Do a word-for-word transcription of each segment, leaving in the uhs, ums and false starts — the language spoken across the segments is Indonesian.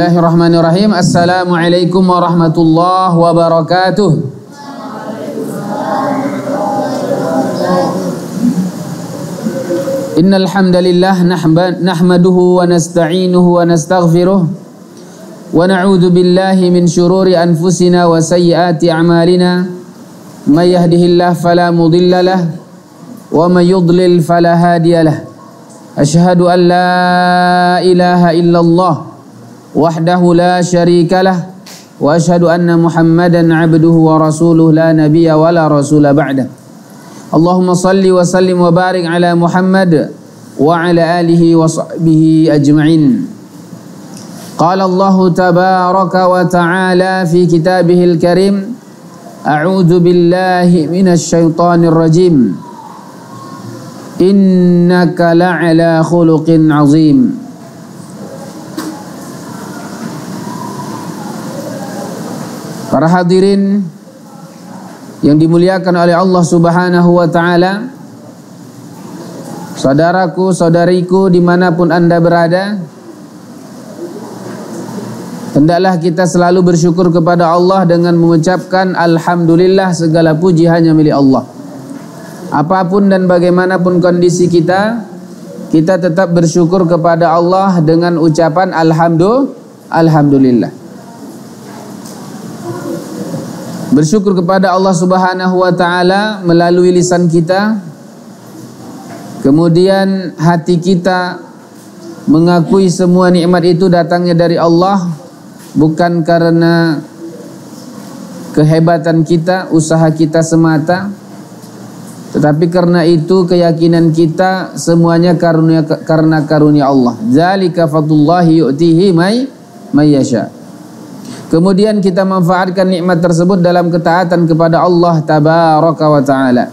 Bismillahirrahmanirrahim. Assalamualaikum warahmatullahi wabarakatuh. Innal hamdalillah nahmaduhu wa nasta'inuhu wa nastaghfiruh wa na'udzu billahi min shururi anfusina wa sayyiati a'malina. May yahdihillahu fala mudilla lahu wa may yudlil fala hadiya lahu. Asyhadu an la ilaha illallah wahdahu la syarika lah wa asyhadu anna Muhammadan abduhu wa rasuluh la nabiyya wa la rasula ba'da. Allahumma salli wa sallim wa barik ala Muhammad wa ala alihi wa sahbihi ajma'in. Qala Allah tabaraka wa ta'ala fi kitabihil karim, a'udzu billahi minasy syaithanir rajim. Innaka la'ala khuluqin 'azim. Para hadirin yang dimuliakan oleh Allah Subhanahu wa ta'ala, saudaraku, saudariku dimanapun anda berada, hendaklah kita selalu bersyukur kepada Allah dengan mengucapkan Alhamdulillah, segala puji hanya milik Allah. Apapun dan bagaimanapun kondisi kita, kita tetap bersyukur kepada Allah dengan ucapan Alhamdulillah. Alhamdulillah. Bersyukur kepada Allah Subhanahu wa ta'ala melalui lisan kita, kemudian hati kita mengakui semua nikmat itu datangnya dari Allah, bukan karena kehebatan kita, usaha kita semata, tetapi karena itu keyakinan kita semuanya karunia, karena karunia Allah. Zalika fadlullahi yu'tihi may may yasha. Kemudian kita manfaatkan nikmat tersebut dalam ketaatan kepada Allah tabaraka wa ta'ala.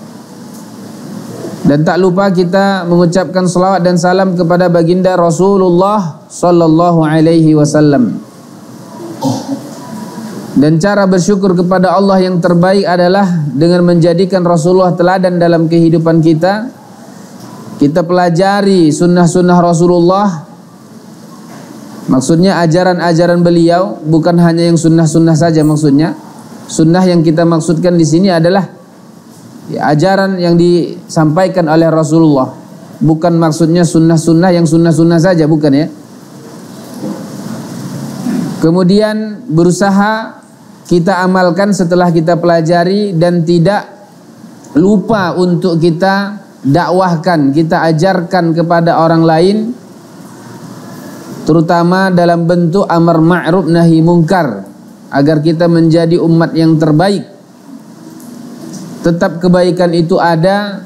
Dan tak lupa kita mengucapkan salawat dan salam kepada baginda Rasulullah sallallahu alaihi wasallam. Dan cara bersyukur kepada Allah yang terbaik adalah dengan menjadikan Rasulullah teladan dalam kehidupan kita. Kita pelajari sunnah-sunnah Rasulullah. Maksudnya ajaran-ajaran beliau, bukan hanya yang sunnah-sunnah saja maksudnya. Sunnah yang kita maksudkan di sini adalah ya, ajaran yang disampaikan oleh Rasulullah. Bukan maksudnya sunnah-sunnah yang sunnah-sunnah saja, bukan ya. Kemudian berusaha kita amalkan setelah kita pelajari dan tidak lupa untuk kita dakwahkan, kita ajarkan kepada orang lain, terutama dalam bentuk amar ma'ruf nahi mungkar, agar kita menjadi umat yang terbaik. Tetap kebaikan itu ada,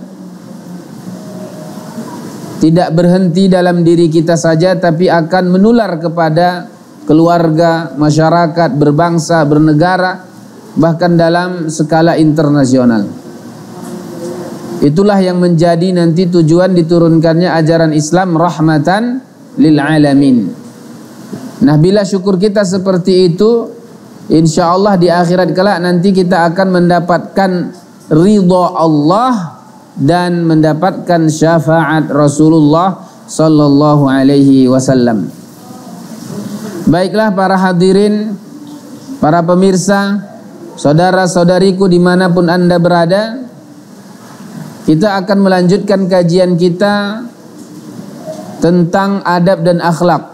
tidak berhenti dalam diri kita saja, tapi akan menular kepada keluarga, masyarakat, berbangsa, bernegara, bahkan dalam skala internasional. Itulah yang menjadi nanti tujuan diturunkannya ajaran Islam, rahmatan lil alamin. Nah, bila syukur kita seperti itu, insya Allah di akhirat kelak nanti kita akan mendapatkan ridha Allah dan mendapatkan syafaat Rasulullah sallallahu alaihi wasallam. Baiklah para hadirin, para pemirsa, saudara-saudariku dimanapun anda berada, kita akan melanjutkan kajian kita tentang adab dan akhlak.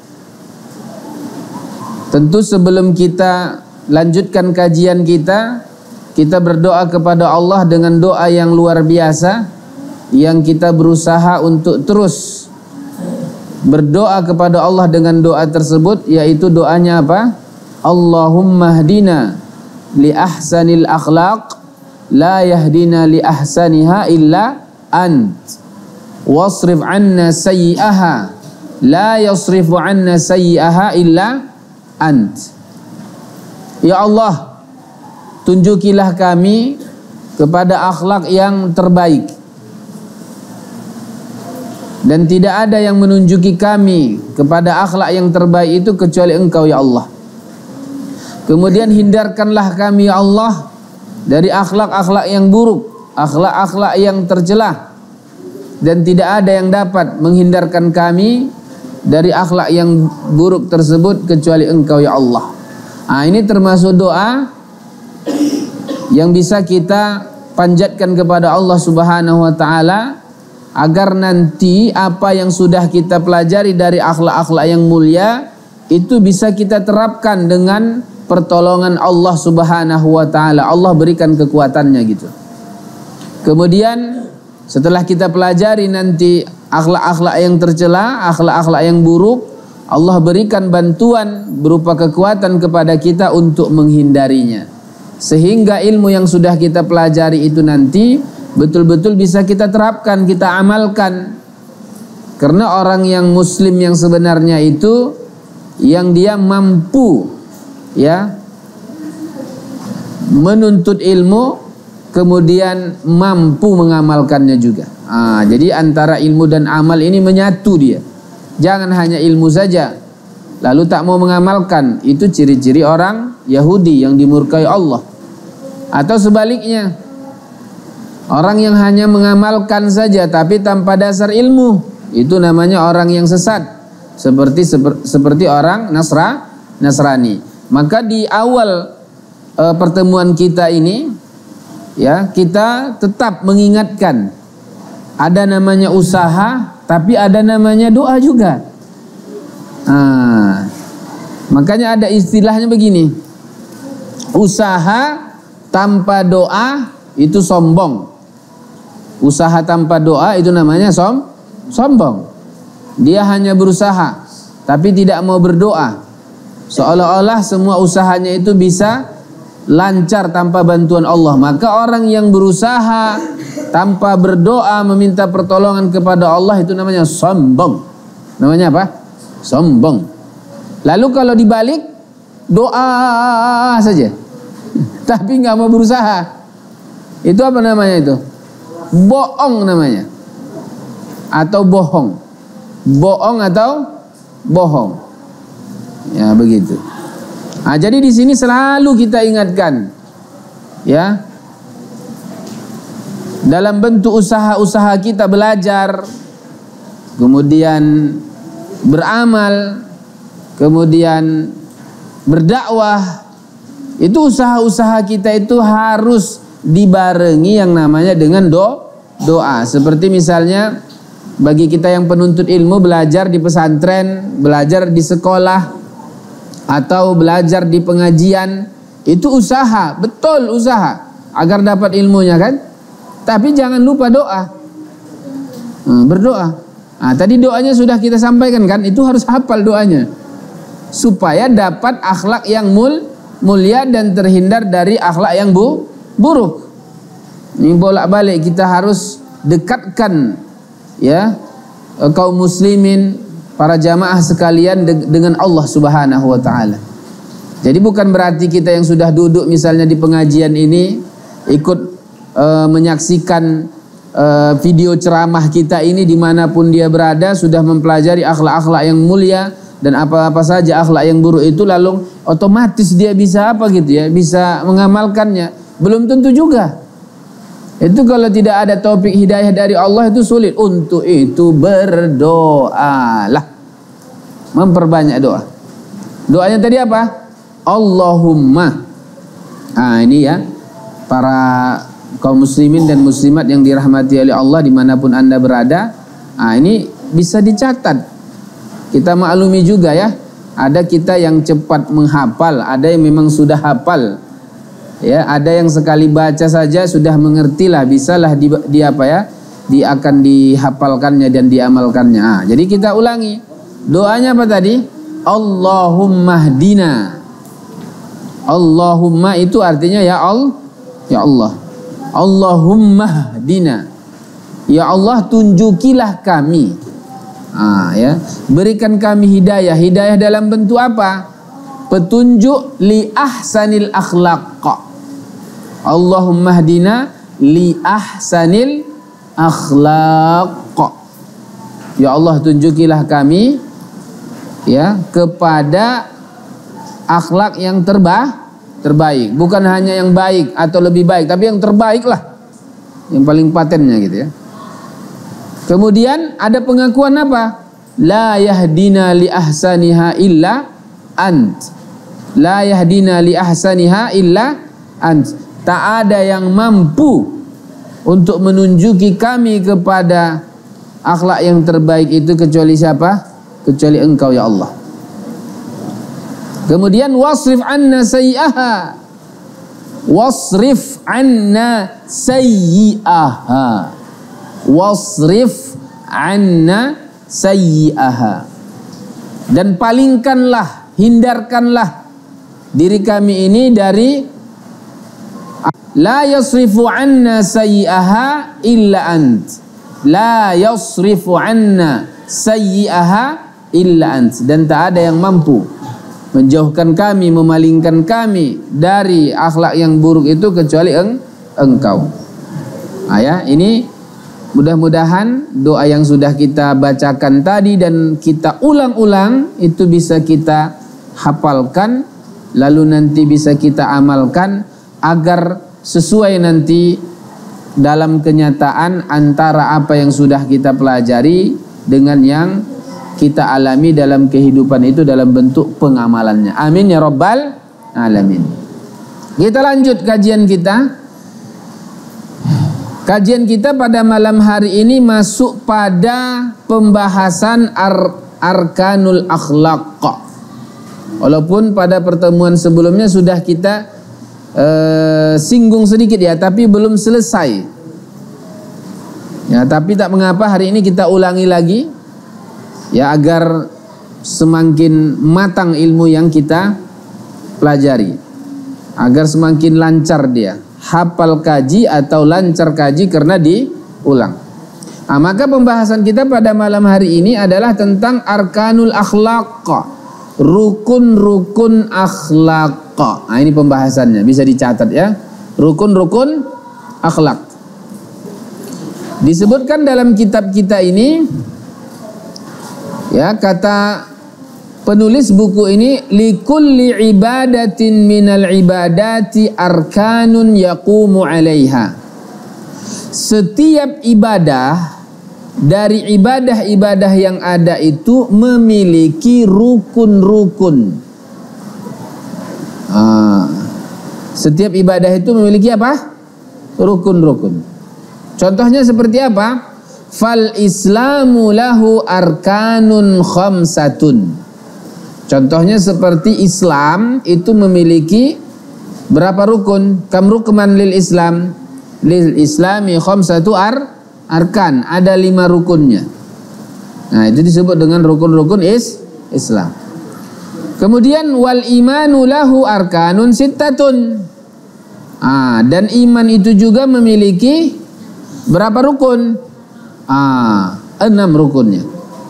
Tentu sebelum kita lanjutkan kajian kita, kita berdoa kepada Allah dengan doa yang luar biasa, yang kita berusaha untuk terus berdoa kepada Allah dengan doa tersebut, yaitu doanya apa? Allahumma hdina li ahsanil akhlaq la yahdina li ahsaniha illa ant. Wasrif anna sayyi'aha la yasrifu anna sayyi'aha illa ant. Ya Allah, tunjukilah kami kepada akhlak yang terbaik, dan tidak ada yang menunjuki kami kepada akhlak yang terbaik itu kecuali Engkau ya Allah. Kemudian hindarkanlah kami ya Allah dari akhlak-akhlak yang buruk, akhlak-akhlak yang tercela, dan tidak ada yang dapat menghindarkan kami dari akhlak yang buruk tersebut kecuali Engkau ya Allah. Ah, ini termasuk doa yang bisa kita panjatkan kepada Allah Subhanahu wa taala agar nanti apa yang sudah kita pelajari dari akhlak-akhlak yang mulia itu bisa kita terapkan dengan pertolongan Allah Subhanahu wa taala. Allah berikan kekuatannya gitu. Kemudian setelah kita pelajari nanti akhlak-akhlak yang tercela, akhlak-akhlak yang buruk, Allah berikan bantuan berupa kekuatan kepada kita untuk menghindarinya. Sehingga ilmu yang sudah kita pelajari itu nanti betul-betul bisa kita terapkan, kita amalkan. Karena orang yang muslim yang sebenarnya itu yang dia mampu ya menuntut ilmu, kemudian mampu mengamalkannya juga. Ah, jadi antara ilmu dan amal ini menyatu dia. Jangan hanya ilmu saja lalu tak mau mengamalkan. Itu ciri-ciri orang Yahudi yang dimurkai Allah. Atau sebaliknya, orang yang hanya mengamalkan saja tapi tanpa dasar ilmu, itu namanya orang yang sesat. Seperti seper, seperti orang Nasra, Nasrani. Maka di awal e, pertemuan kita ini ya, kita tetap mengingatkan ada namanya usaha, tapi ada namanya doa juga. Nah, makanya ada istilahnya begini, usaha tanpa doa itu sombong. Usaha tanpa doa itu namanya som, sombong. Dia hanya berusaha tapi tidak mau berdoa, seolah-olah semua usahanya itu bisa lancar tanpa bantuan Allah. Maka orang yang berusaha tanpa berdoa meminta pertolongan kepada Allah itu namanya sombong. Namanya apa? Sombong. Lalu kalau dibalik, doa saja tapi nggak mau berusaha, itu apa namanya itu? Bohong namanya. Atau bohong. Bohong atau bohong. Ya begitu. Nah, jadi di sini selalu kita ingatkan, ya, dalam bentuk usaha-usaha kita belajar, kemudian beramal, kemudian berdakwah, itu usaha-usaha kita itu harus dibarengi yang namanya dengan do, doa. Seperti misalnya bagi kita yang penuntut ilmu, belajar di pesantren, belajar di sekolah, atau belajar di pengajian, itu usaha, betul usaha agar dapat ilmunya kan. Tapi jangan lupa doa, hmm, berdoa. Nah, tadi doanya sudah kita sampaikan kan, itu harus hafal doanya supaya dapat akhlak yang mul, mulia dan terhindar dari akhlak yang bu, buruk. Ini bolak-balik kita harus dekatkan ya kaum muslimin, para jamaah sekalian dengan Allah Subhanahu wa taala. Jadi bukan berarti kita yang sudah duduk misalnya di pengajian ini ikut uh, menyaksikan uh, video ceramah kita ini dimanapun dia berada, sudah mempelajari akhlak-akhlak yang mulia dan apa-apa saja akhlak yang buruk itu, lalu otomatis dia bisa apa gitu ya, bisa mengamalkannya. Belum tentu juga. Itu kalau tidak ada taufik hidayah dari Allah itu sulit. Untuk itu berdoalah, memperbanyak doa. Doanya tadi apa? Allahumma. Nah ini ya, para kaum muslimin dan muslimat yang dirahmati oleh Allah dimanapun anda berada. Nah ini bisa dicatat. Kita maklumi juga ya, ada kita yang cepat menghafal, ada yang memang sudah hafal. Ya, ada yang sekali baca saja sudah mengertilah, bisalah di, di apa ya, di akan dihafalkannya dan diamalkannya. Nah, jadi kita ulangi doanya apa tadi? Allahumma hdina. Allahumma itu artinya ya Allah, ya Allah. Allahumma hdina. Ya Allah, tunjukilah kami. Ah, ya, berikan kami hidayah. Hidayah dalam bentuk apa? Petunjuk li ahsanil akhlaq. Allahumma hdina li ahsanil akhlaq. Ya Allah, tunjukilah kami ya kepada akhlak yang terba terbaik. Bukan hanya yang baik atau lebih baik, tapi yang terbaik lah, yang paling patennya gitu ya. Kemudian ada pengakuan apa? la yahdina li ahsaniha illa ant. La yahdina li ahsaniha illa ant. Tak ada yang mampu untuk menunjuki kami kepada akhlak yang terbaik itu kecuali siapa? Kecuali Engkau ya Allah. Kemudian wasrif anna sayyi'aha. Wasrif anna sayyi'aha. Wasrif anna sayyi'aha. Dan palingkanlah, hindarkanlah diri kami ini dari la yasrifu anna sayyi'aha illa ant. La yasrifu anna sayyi'aha illa ant. Dan tak ada yang mampu menjauhkan kami, memalingkan kami dari akhlak yang buruk itu kecuali eng, engkau. Nah, ya, ini mudah-mudahan doa yang sudah kita bacakan tadi dan kita ulang-ulang itu bisa kita hafalkan, lalu nanti bisa kita amalkan agar sesuai nanti dalam kenyataan antara apa yang sudah kita pelajari dengan yang kita alami dalam kehidupan itu dalam bentuk pengamalannya. Amin ya rabbal alamin. Kita lanjut kajian kita. Kajian kita pada malam hari ini masuk pada pembahasan ar arkanul akhlaq. Walaupun pada pertemuan sebelumnya sudah kita uh, singgung sedikit ya, tapi belum selesai. Ya, tapi tak mengapa hari ini kita ulangi lagi. Ya, agar semakin matang ilmu yang kita pelajari, agar semakin lancar dia, hafal kaji atau lancar kaji karena diulang. Nah, maka pembahasan kita pada malam hari ini adalah tentang arkanul akhlaq, rukun-rukun akhlaq. Nah, ini pembahasannya, bisa dicatat ya, rukun-rukun akhlaq. Disebutkan dalam kitab kita ini, ya, kata penulis buku ini, likulli ibadatin minal ibadati arkanun yaqumu alaiha. Setiap ibadah dari ibadah-ibadah yang ada itu memiliki rukun-rukun. Ah, setiap ibadah itu memiliki apa? Rukun-rukun. Contohnya seperti apa? Fal islamu lahu arkanun khamsatun. Contohnya seperti Islam itu memiliki berapa rukun? Kam rukman lil Islam? Lil Islami khamsatu ar arkan. Ada lima rukunnya. Nah, itu disebut dengan rukun-rukun is Islam. Kemudian wal imanu lahu arkanun sittatun. Ah, dan iman itu juga memiliki berapa rukun? Ah, enam rukunnya.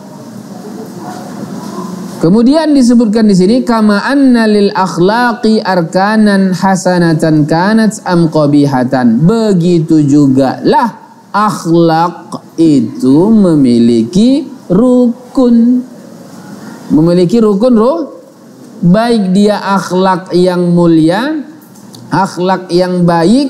Kemudian disebutkan di sini kama anna lil akhlaqi arkanan hasanatan kanat am qabihatan. Begitu juga lah akhlak itu memiliki rukun. Memiliki rukun ruh. Baik dia akhlak yang mulia, akhlak yang baik,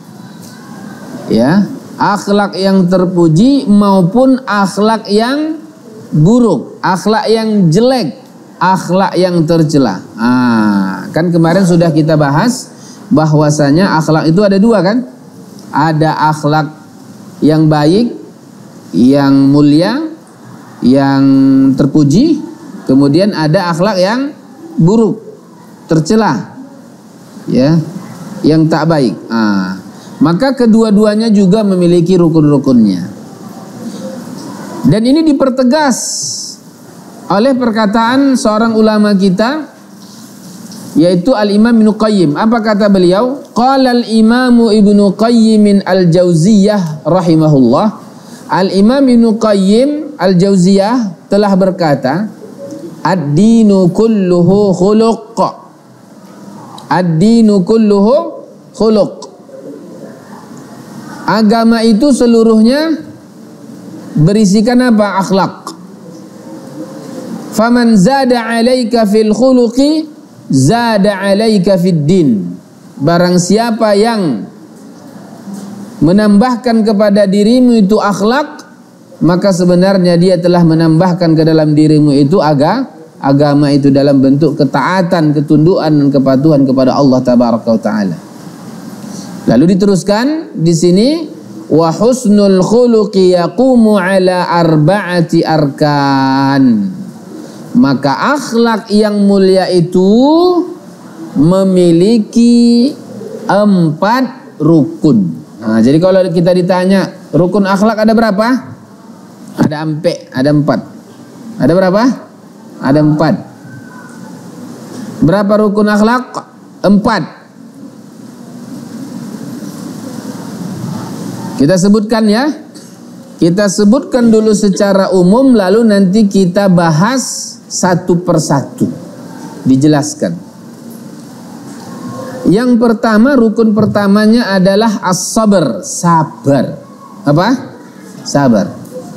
ya, akhlak yang terpuji maupun akhlak yang buruk, akhlak yang jelek, akhlak yang tercela. Ah, kan kemarin sudah kita bahas bahwasanya akhlak itu ada dua kan? Ada akhlak yang baik, yang mulia, yang terpuji, kemudian ada akhlak yang buruk, tercela, ya, yang tak baik. Ah, maka kedua-duanya juga memiliki rukun-rukunnya. Dan ini dipertegas oleh perkataan seorang ulama kita, yaitu Al-Imam Ibnu Qayyim. Apa kata beliau? Qala al-Imam Ibnu Qayyim al-Jauziyah rahimahullah. Al-Imam Ibnu Qayyim al-Jauziyah telah berkata, ad-dinu kulluhu khuluq. Ad-dinu kulluhu khuluq. Agama itu seluruhnya berisikan apa? Akhlak. Faman zada alaika fil khuluqi zada alaika fid din. Barang siapa yang menambahkan kepada dirimu itu akhlak, maka sebenarnya dia telah menambahkan ke dalam dirimu itu aga, agama itu dalam bentuk ketaatan, ketundukan dan kepatuhan kepada Allah Tabaraka wa Ta'ala. Lalu diteruskan di sini, wa husnul khuluqi yaqumu ala arba'ati arkan. Maka akhlak yang mulia itu memiliki empat rukun. Nah, jadi kalau kita ditanya rukun akhlak ada berapa? Ada empat, ada empat. Ada berapa? Ada empat. Berapa rukun akhlak? Empat. Kita sebutkan ya. Kita sebutkan dulu secara umum, lalu nanti kita bahas satu persatu. Dijelaskan. Yang pertama, rukun pertamanya adalah as-sabr, sabar. Apa? Sabar.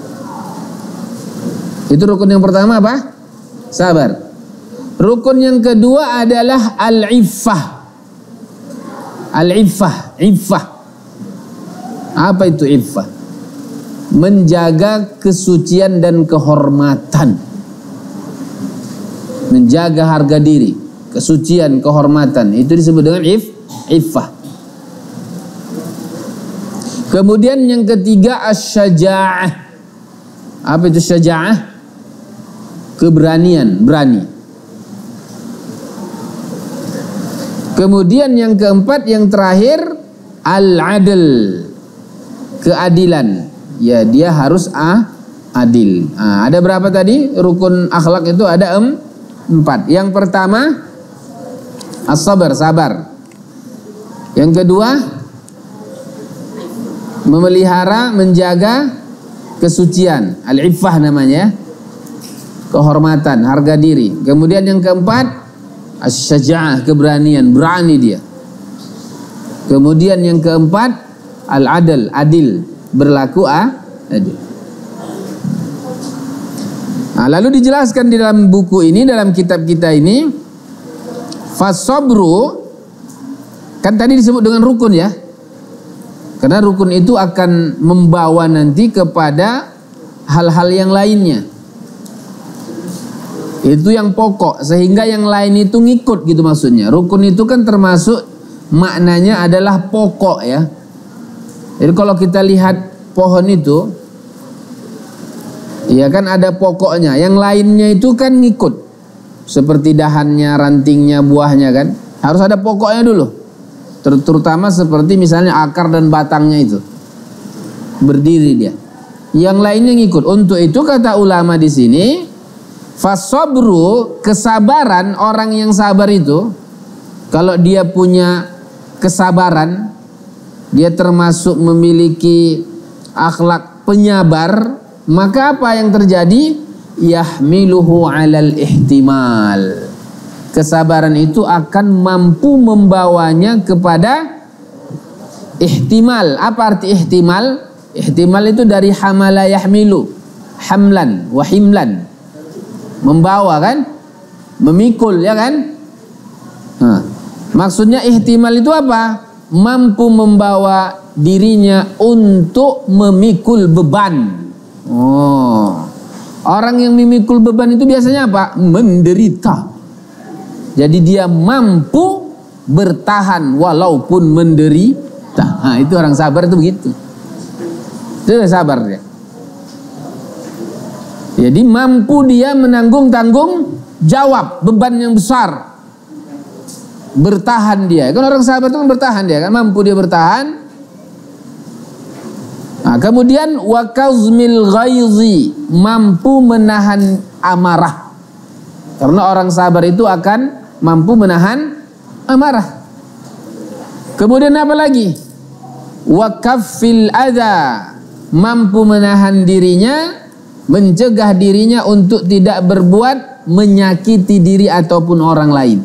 Itu rukun yang pertama apa? Sabar. Rukun yang kedua adalah al-iffah. Al-iffah, iffah. Apa itu iffah? Menjaga kesucian dan kehormatan. Menjaga harga diri, kesucian, kehormatan. Itu disebut dengan if, iffah. Kemudian yang ketiga asy-syaja'ah. Apa itu syaja'ah? Keberanian, berani. Kemudian yang keempat, yang terakhir al-adl, keadilan. Ya, dia harus ah, adil. Nah, ada berapa tadi? Rukun akhlak itu ada em, empat. Yang pertama as-sabr, sabar. Yang kedua memelihara, menjaga kesucian, al-iffah namanya, kehormatan, harga diri. Kemudian yang keempat asy-syaja'ah, keberanian, berani dia. Kemudian yang keempat al-adl, adil, berlaku ah, adil. Nah, lalu dijelaskan di dalam buku ini, dalam kitab kita ini, fasabru, kan tadi disebut dengan rukun ya. Karena rukun itu akan membawa nanti kepada hal-hal yang lainnya. Itu yang pokok, sehingga yang lain itu ngikut gitu maksudnya. Rukun itu kan termasuk maknanya adalah pokok ya. Jadi kalau kita lihat pohon itu, ya kan ada pokoknya, yang lainnya itu kan ngikut. Seperti dahannya, rantingnya, buahnya kan. Harus ada pokoknya dulu. Ter terutama seperti misalnya akar dan batangnya itu. Berdiri dia. Yang lainnya ngikut. Untuk itu kata ulama di sini, fasabru, kesabaran, orang yang sabar itu, kalau dia punya kesabaran, dia termasuk memiliki akhlak penyabar, maka apa yang terjadi? Yahmiluhu alal ihtimal. Kesabaran itu akan mampu membawanya kepada ihtimal. Apa arti ihtimal? Ihtimal itu dari hamala yahmilu, hamlan wa himlan. Membawa kan? Memikul ya kan? Nah, maksudnya ihtimal itu apa? Mampu membawa dirinya untuk memikul beban. Oh, orang yang memikul beban itu biasanya apa? Menderita. Jadi dia mampu bertahan walaupun menderita. Nah, itu orang sabar itu begitu. Itu sabar dia. Jadi mampu dia menanggung tanggung jawab beban yang besar. Bertahan dia. Kan orang sahabat itu kan bertahan dia kan, mampu dia bertahan. Nah, kemudian wa kazmil ghaizi, mampu menahan amarah. Karena orang sabar itu akan mampu menahan amarah. Kemudian apa lagi? Wa kaffil adza, mampu menahan dirinya, mencegah dirinya untuk tidak berbuat menyakiti diri ataupun orang lain.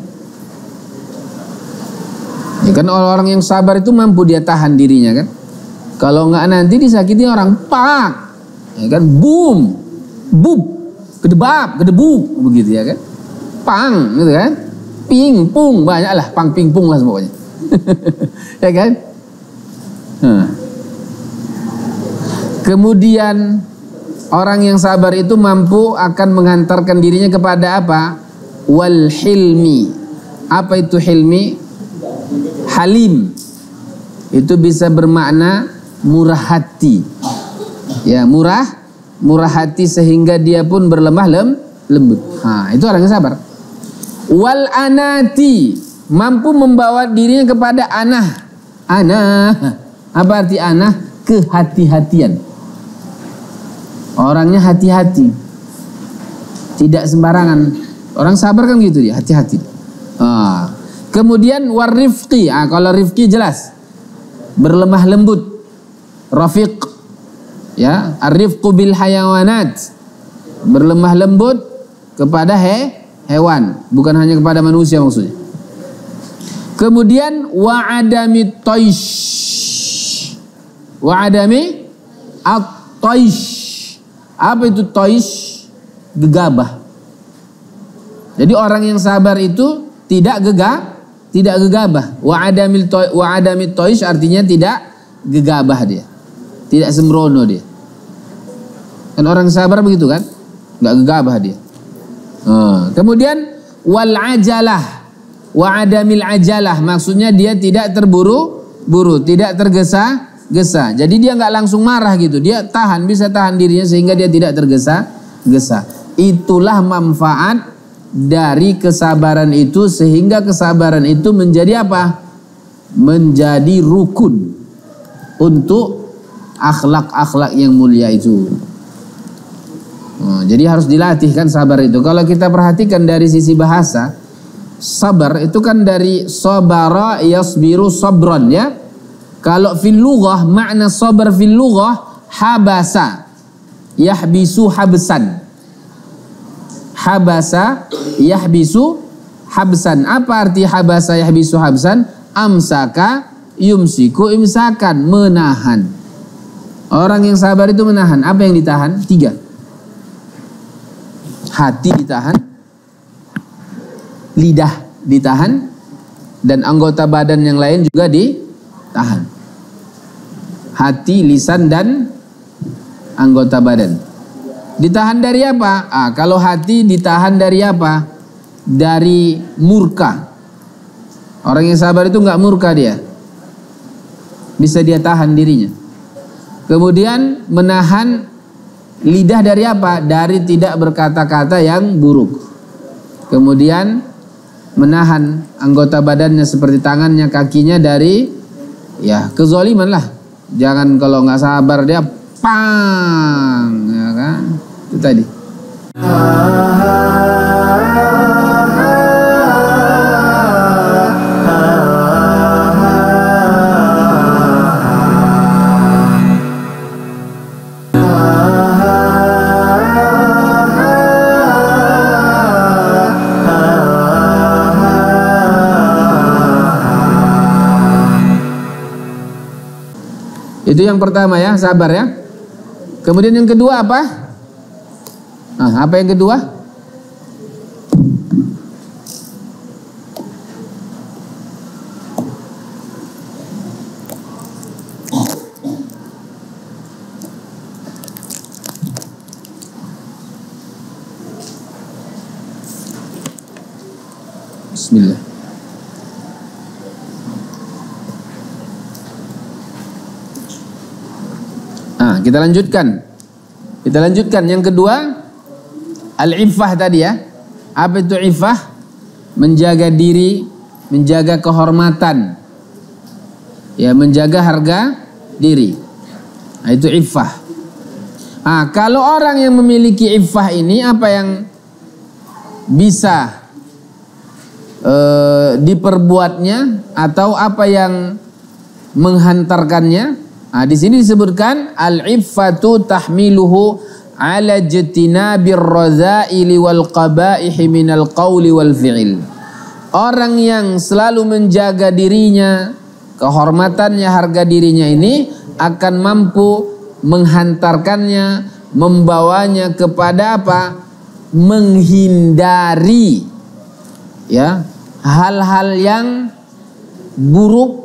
Ya kan orang yang sabar itu mampu dia tahan dirinya kan. Kalau enggak nanti disakiti orang, pak, ya kan, boom, bub, kedebab, kedebuk, begitu ya kan, pang, gitu kan, ping, pung, banyak lah, pang, ping, pung lah semuanya, ya kan. Nah. Kemudian Orang yang sabar itu mampu akan menghantarkan dirinya kepada apa? Wal hilmi. Apa itu hilmi? Halim. Itu bisa bermakna murah hati. Ya, murah, murah hati sehingga dia pun berlemah lem, lembut. Nah, itu orang yang sabar. Wal anati, mampu membawa dirinya kepada anah. Anah. Apa arti anah? Kehati-hatian. Orangnya hati-hati, tidak sembarangan. Orang sabar kan gitu dia, hati-hati. Ah. Kemudian warifqi. Ah, kalau rifqi jelas berlemah lembut. Rafiq, ya, arifqu bil hayawanat, berlemah lembut kepada he, hewan, bukan hanya kepada manusia maksudnya. Kemudian wa'adami toish, wa'adami at-toish. Apa itu toish? Gegabah. Jadi orang yang sabar itu tidak gegah, tidak gegabah. Wa'adamil toish, wa'adamit toish artinya tidak gegabah dia, tidak sembrono dia. Kan orang sabar begitu kan, nggak gegabah dia. Oh. Kemudian wal ajalah, wa'adamil ajalah, maksudnya dia tidak terburu-buru, tidak tergesa-gesa. Jadi dia nggak langsung marah gitu, dia tahan, bisa tahan dirinya sehingga dia tidak tergesa-gesa. Itulah manfaat dari kesabaran itu, sehingga kesabaran itu menjadi apa? Menjadi rukun untuk akhlak-akhlak yang mulia itu. Oh, jadi harus dilatih kan sabar itu. Kalau kita perhatikan dari sisi bahasa, sabar itu kan dari sabara yasbiru sabron, ya. Kalau fil lughah, makna sabar fil lughah habasa yahbisu habsan. Habasa yahbisu habsan. Apa arti habasa yahbisu habsan? Amsaka yumsiku imsakan, menahan. Orang yang sabar itu menahan. Apa yang ditahan? Tiga. Hati ditahan, lidah ditahan, dan anggota badan yang lain juga ditahan. Hati, lisan, dan anggota badan. Ditahan dari apa? Ah, kalau hati ditahan dari apa? Dari murka. Orang yang sabar itu nggak murka dia, bisa dia tahan dirinya. Kemudian menahan lidah dari apa? Dari tidak berkata-kata yang buruk. Kemudian menahan anggota badannya seperti tangannya, kakinya dari ya kezaliman lah. Jangan kalau nggak sabar dia pang, ya kan? Itu tadi. Itu yang pertama ya, sabar ya. Kemudian yang kedua apa? Nah, apa yang kedua? Bismillah. Nah, kita lanjutkan. Kita lanjutkan. Yang kedua, al-iffah tadi ya. Apa itu iffah? Menjaga diri, menjaga kehormatan. Ya, menjaga harga diri. Nah, itu iffah. Nah, kalau orang yang memiliki iffah ini, apa yang bisa uh, diperbuatnya atau apa yang menghantarkannya? Nah, di sini disebutkan al-iffatu tahmiluhu ala jtinabir radha'ili wal qaba'ihi minal qawli wal fi'il. Orang yang selalu menjaga dirinya, kehormatannya, harga dirinya ini akan mampu menghantarkannya, membawanya kepada apa? Menghindari ya hal-hal yang buruk,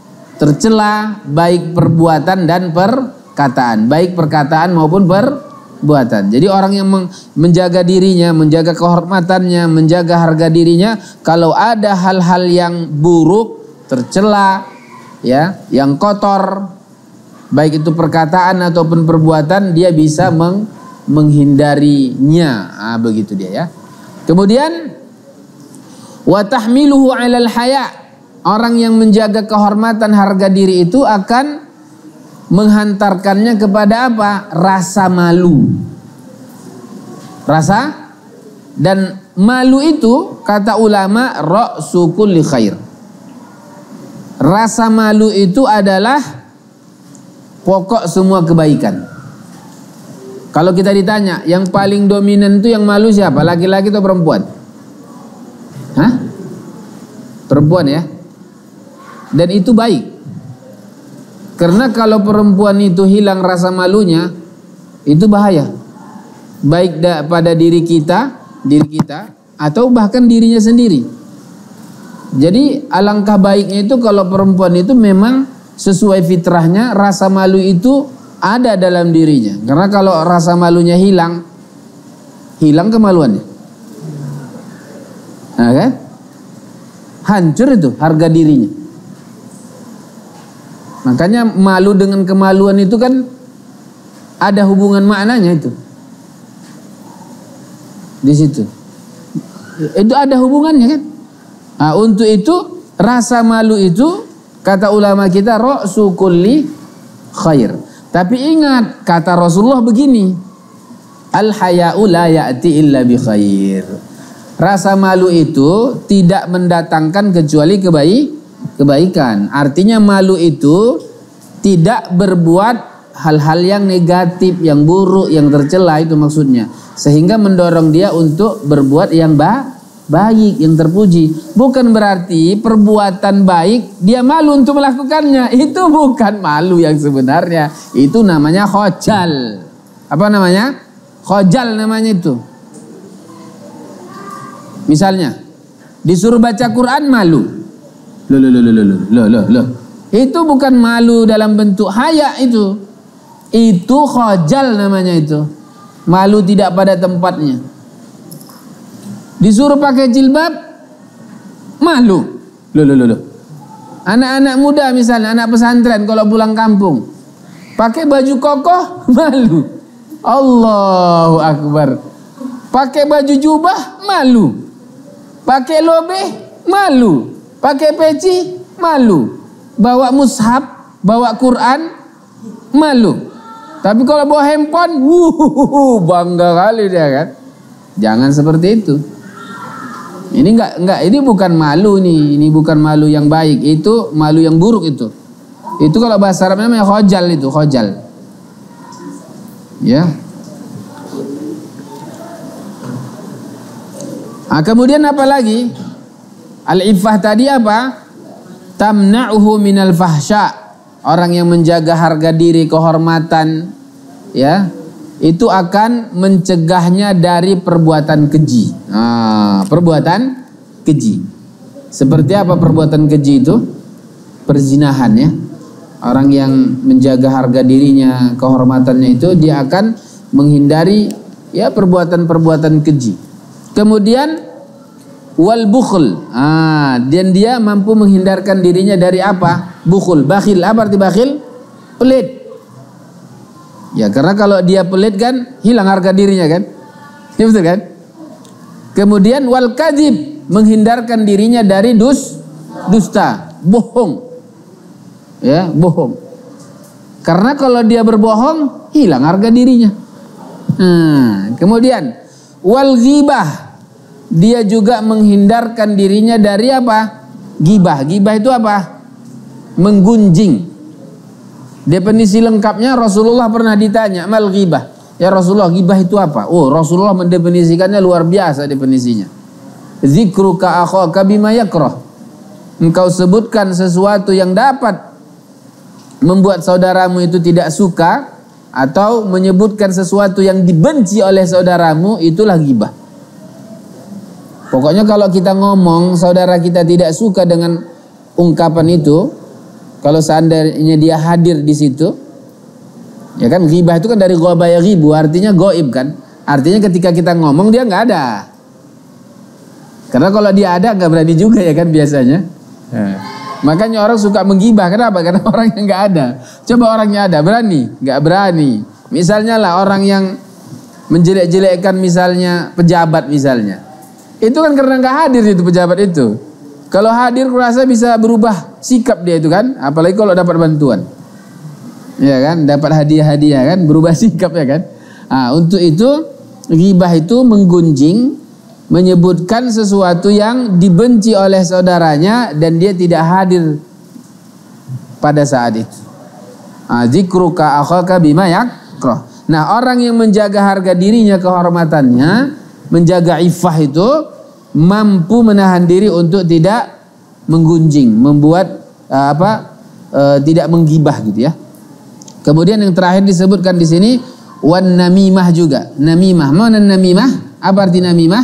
tercela, baik perbuatan dan perkataan, baik perkataan maupun per, perbuatan. Jadi orang yang menjaga dirinya, menjaga kehormatannya, menjaga harga dirinya, kalau ada hal-hal yang buruk, tercela, ya, yang kotor, baik itu perkataan ataupun perbuatan, dia bisa meng menghindarinya. Ah, begitu dia ya. Kemudian wa tahmiluhu 'alal haya. Orang yang menjaga kehormatan harga diri itu akan menghantarkannya kepada apa? Rasa malu. Rasa dan malu itu kata ulama ra'su kulli khair. Rasa malu itu adalah pokok semua kebaikan. Kalau kita ditanya, yang paling dominan itu yang malu siapa? Laki-laki atau perempuan? Hah? Perempuan ya. Dan itu baik. Karena kalau perempuan itu hilang rasa malunya, itu bahaya. Baik pada diri kita, diri kita, atau bahkan dirinya sendiri. Jadi alangkah baiknya itu kalau perempuan itu memang sesuai fitrahnya, rasa malu itu ada dalam dirinya. Karena kalau rasa malunya hilang, hilang kemaluannya. Nah, kan? Hancur itu harga dirinya. Makanya malu dengan kemaluan itu kan ada hubungan maknanya itu. Di situ. Itu ada hubungannya kan? Nah, untuk itu rasa malu itu kata ulama kita ra'su kulli khair. Tapi ingat kata Rasulullah begini, al haya'u la ya'ti illa bi khair. Rasa malu itu tidak mendatangkan kecuali kebaik kebaikan. Artinya malu itu tidak berbuat hal-hal yang negatif, yang buruk, yang tercela, itu maksudnya. Sehingga mendorong dia untuk berbuat yang ba baik, yang terpuji. Bukan berarti perbuatan baik dia malu untuk melakukannya. Itu bukan malu yang sebenarnya. Itu namanya khojal. Apa namanya? Khojal namanya itu. Misalnya disuruh baca Quran malu. Loh, loh, loh, loh, loh, loh, loh. Itu bukan malu dalam bentuk haya itu. Itu khojal namanya itu. Malu tidak pada tempatnya. Disuruh pakai jilbab, malu. Loh, loh, loh, loh. Anak-anak muda misalnya, anak pesantren kalau pulang kampung, pakai baju kokoh, malu. Allahu Akbar. Pakai baju jubah, malu. Pakai lobeh, malu. Pakai peci, malu. Bawa mushaf, bawa Quran, malu. Tapi kalau bawa handphone, wuh, bangga kali dia kan. Jangan seperti itu. Ini enggak enggak ini bukan malu nih, ini bukan malu yang baik, itu malu yang buruk itu. Itu kalau bahasa Arabnya namanya khojal itu, khojal. Ya. Nah, kemudian apa lagi? Al-iffah tadi apa? Tamna'uhu minal fahsya. Orang yang menjaga harga diri, kehormatan, ya, itu akan mencegahnya dari perbuatan keji. Nah, perbuatan keji. Seperti apa perbuatan keji itu? Perzinahan ya. Orang yang menjaga harga dirinya, kehormatannya itu, dia akan menghindari ya perbuatan-perbuatan keji. Kemudian wal bukhl. Ah, dan dia mampu menghindarkan dirinya dari apa? Bukhl, bakhil. Apa arti bakhil? Pelit. Ya, karena kalau dia pelit kan hilang harga dirinya kan? Ya betul kan? Kemudian wal kadzib, menghindarkan dirinya dari dus dusta, bohong. Ya, bohong. Karena kalau dia berbohong, hilang harga dirinya. Hmm, kemudian wal ghibah, dia juga menghindarkan dirinya dari apa? Gibah. Gibah itu apa? Menggunjing. Definisi lengkapnya Rasulullah pernah ditanya, mal ghibah. Ya Rasulullah, ghibah itu apa? Oh, Rasulullah mendefinisikannya luar biasa definisinya. Zikruka akhaka bima yakrah. Engkau sebutkan sesuatu yang dapat membuat saudaramu itu tidak suka, atau menyebutkan sesuatu yang dibenci oleh saudaramu, itulah ghibah. Pokoknya kalau kita ngomong saudara kita tidak suka dengan ungkapan itu, kalau seandainya dia hadir di situ, Ya kan, ghibah itu kan dari ghaba yaghibu, artinya goib kan. Artinya ketika kita ngomong dia nggak ada. Karena kalau dia ada nggak berani juga ya kan biasanya. Nah, makanya orang suka menggibah. Kenapa? Karena orang yang nggak ada. Coba orangnya ada, berani? Nggak berani. Misalnya lah orang yang menjelek-jelekkan misalnya pejabat misalnya. Itu kan karena nggak hadir itu pejabat itu. Kalau hadir kurasa bisa berubah sikap dia itu kan. Apalagi kalau dapat bantuan. Ya kan, dapat hadiah-hadiah kan, berubah sikap ya kan. Nah, untuk itu ghibah itu menggunjing, menyebutkan sesuatu yang dibenci oleh saudaranya dan dia tidak hadir pada saat itu. Ah, zikruka akhaka bima yakrah. Nah, orang yang menjaga harga dirinya, kehormatannya, menjaga iffah itu mampu menahan diri untuk tidak menggunjing, membuat uh, apa? Uh, tidak menggibah gitu ya. Kemudian yang terakhir disebutkan di sini wan namimah juga. Namimah, mana namimah? Apa arti namimah?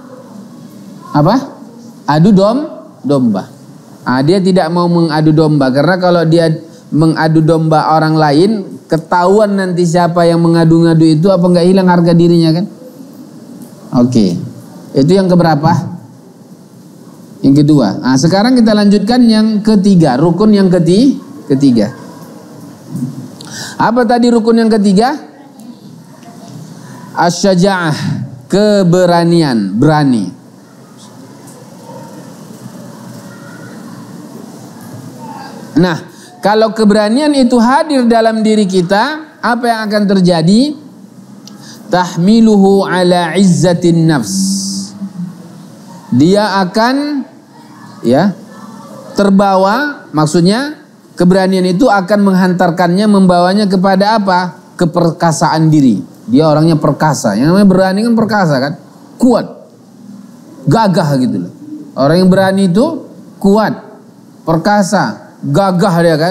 Apa? Adu dom, domba. Ah, dia tidak mau mengadu domba karena kalau dia mengadu domba orang lain, ketahuan nanti siapa yang mengadu-ngadu itu, apa nggak hilang harga dirinya kan? Oke, itu yang keberapa? Yang kedua. Nah, sekarang kita lanjutkan yang ketiga, rukun yang keti ketiga. Apa tadi rukun yang ketiga? Asy-syaja'ah, keberanian, berani. Nah, kalau keberanian itu hadir dalam diri kita, apa yang akan terjadi? Tahmiluhu ala izzatin nafs. Dia akan ya terbawa, maksudnya keberanian itu akan menghantarkannya, membawanya kepada apa? Keperkasaan diri. Dia orangnya perkasa. Yang namanya berani kan perkasa kan? Kuat. Gagah gitu loh. Orang yang berani itu kuat, perkasa, gagah dia kan?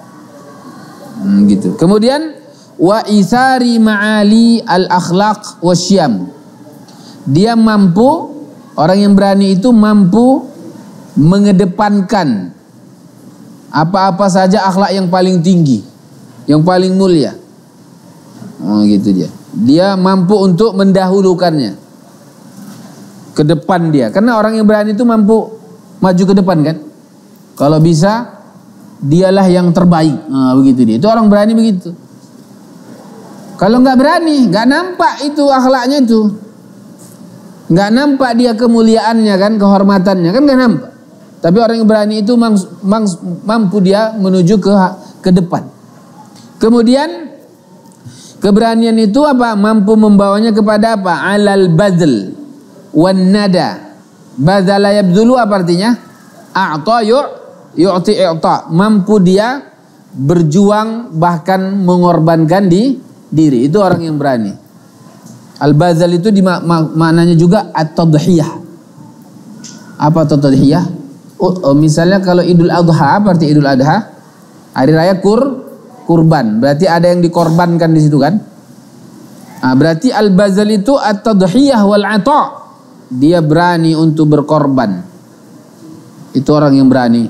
Hmm, gitu. Kemudian wa isari ma'ali al-akhlaq wasyam. Dia mampu, orang yang berani itu mampu mengedepankan apa-apa saja akhlak yang paling tinggi, yang paling mulia. Oh gitu dia. Dia mampu untuk mendahulukannya ke depan dia. Karena orang yang berani itu mampu maju ke depan kan. Kalau bisa dialah yang terbaik. Nah, begitu dia. Itu orang berani begitu. Kalau nggak berani, nggak nampak itu akhlaknya itu. Nggak nampak dia kemuliaannya kan, kehormatannya kan nggak nampak. Tapi orang yang berani itu mangs, mangs, mampu dia menuju ke ke depan. Kemudian keberanian itu apa? Mampu membawanya kepada apa? Alal badl wan nada. Badzala yabdulu apa artinya? A'ta yu'ti i'ta. Mampu dia berjuang bahkan mengorbankan di diri. Itu orang yang berani. Al-badzal itu di maknanya juga at-tadhiyah. Apa at-tadhiyah? Oh, oh, misalnya kalau Idul Adha, apa arti Idul Adha? Hari raya kur kurban. Berarti ada yang dikorbankan di situ kan? Nah, berarti al-bazal itu at-tadhiyah wal 'ata. Dia berani untuk berkorban. Itu orang yang berani.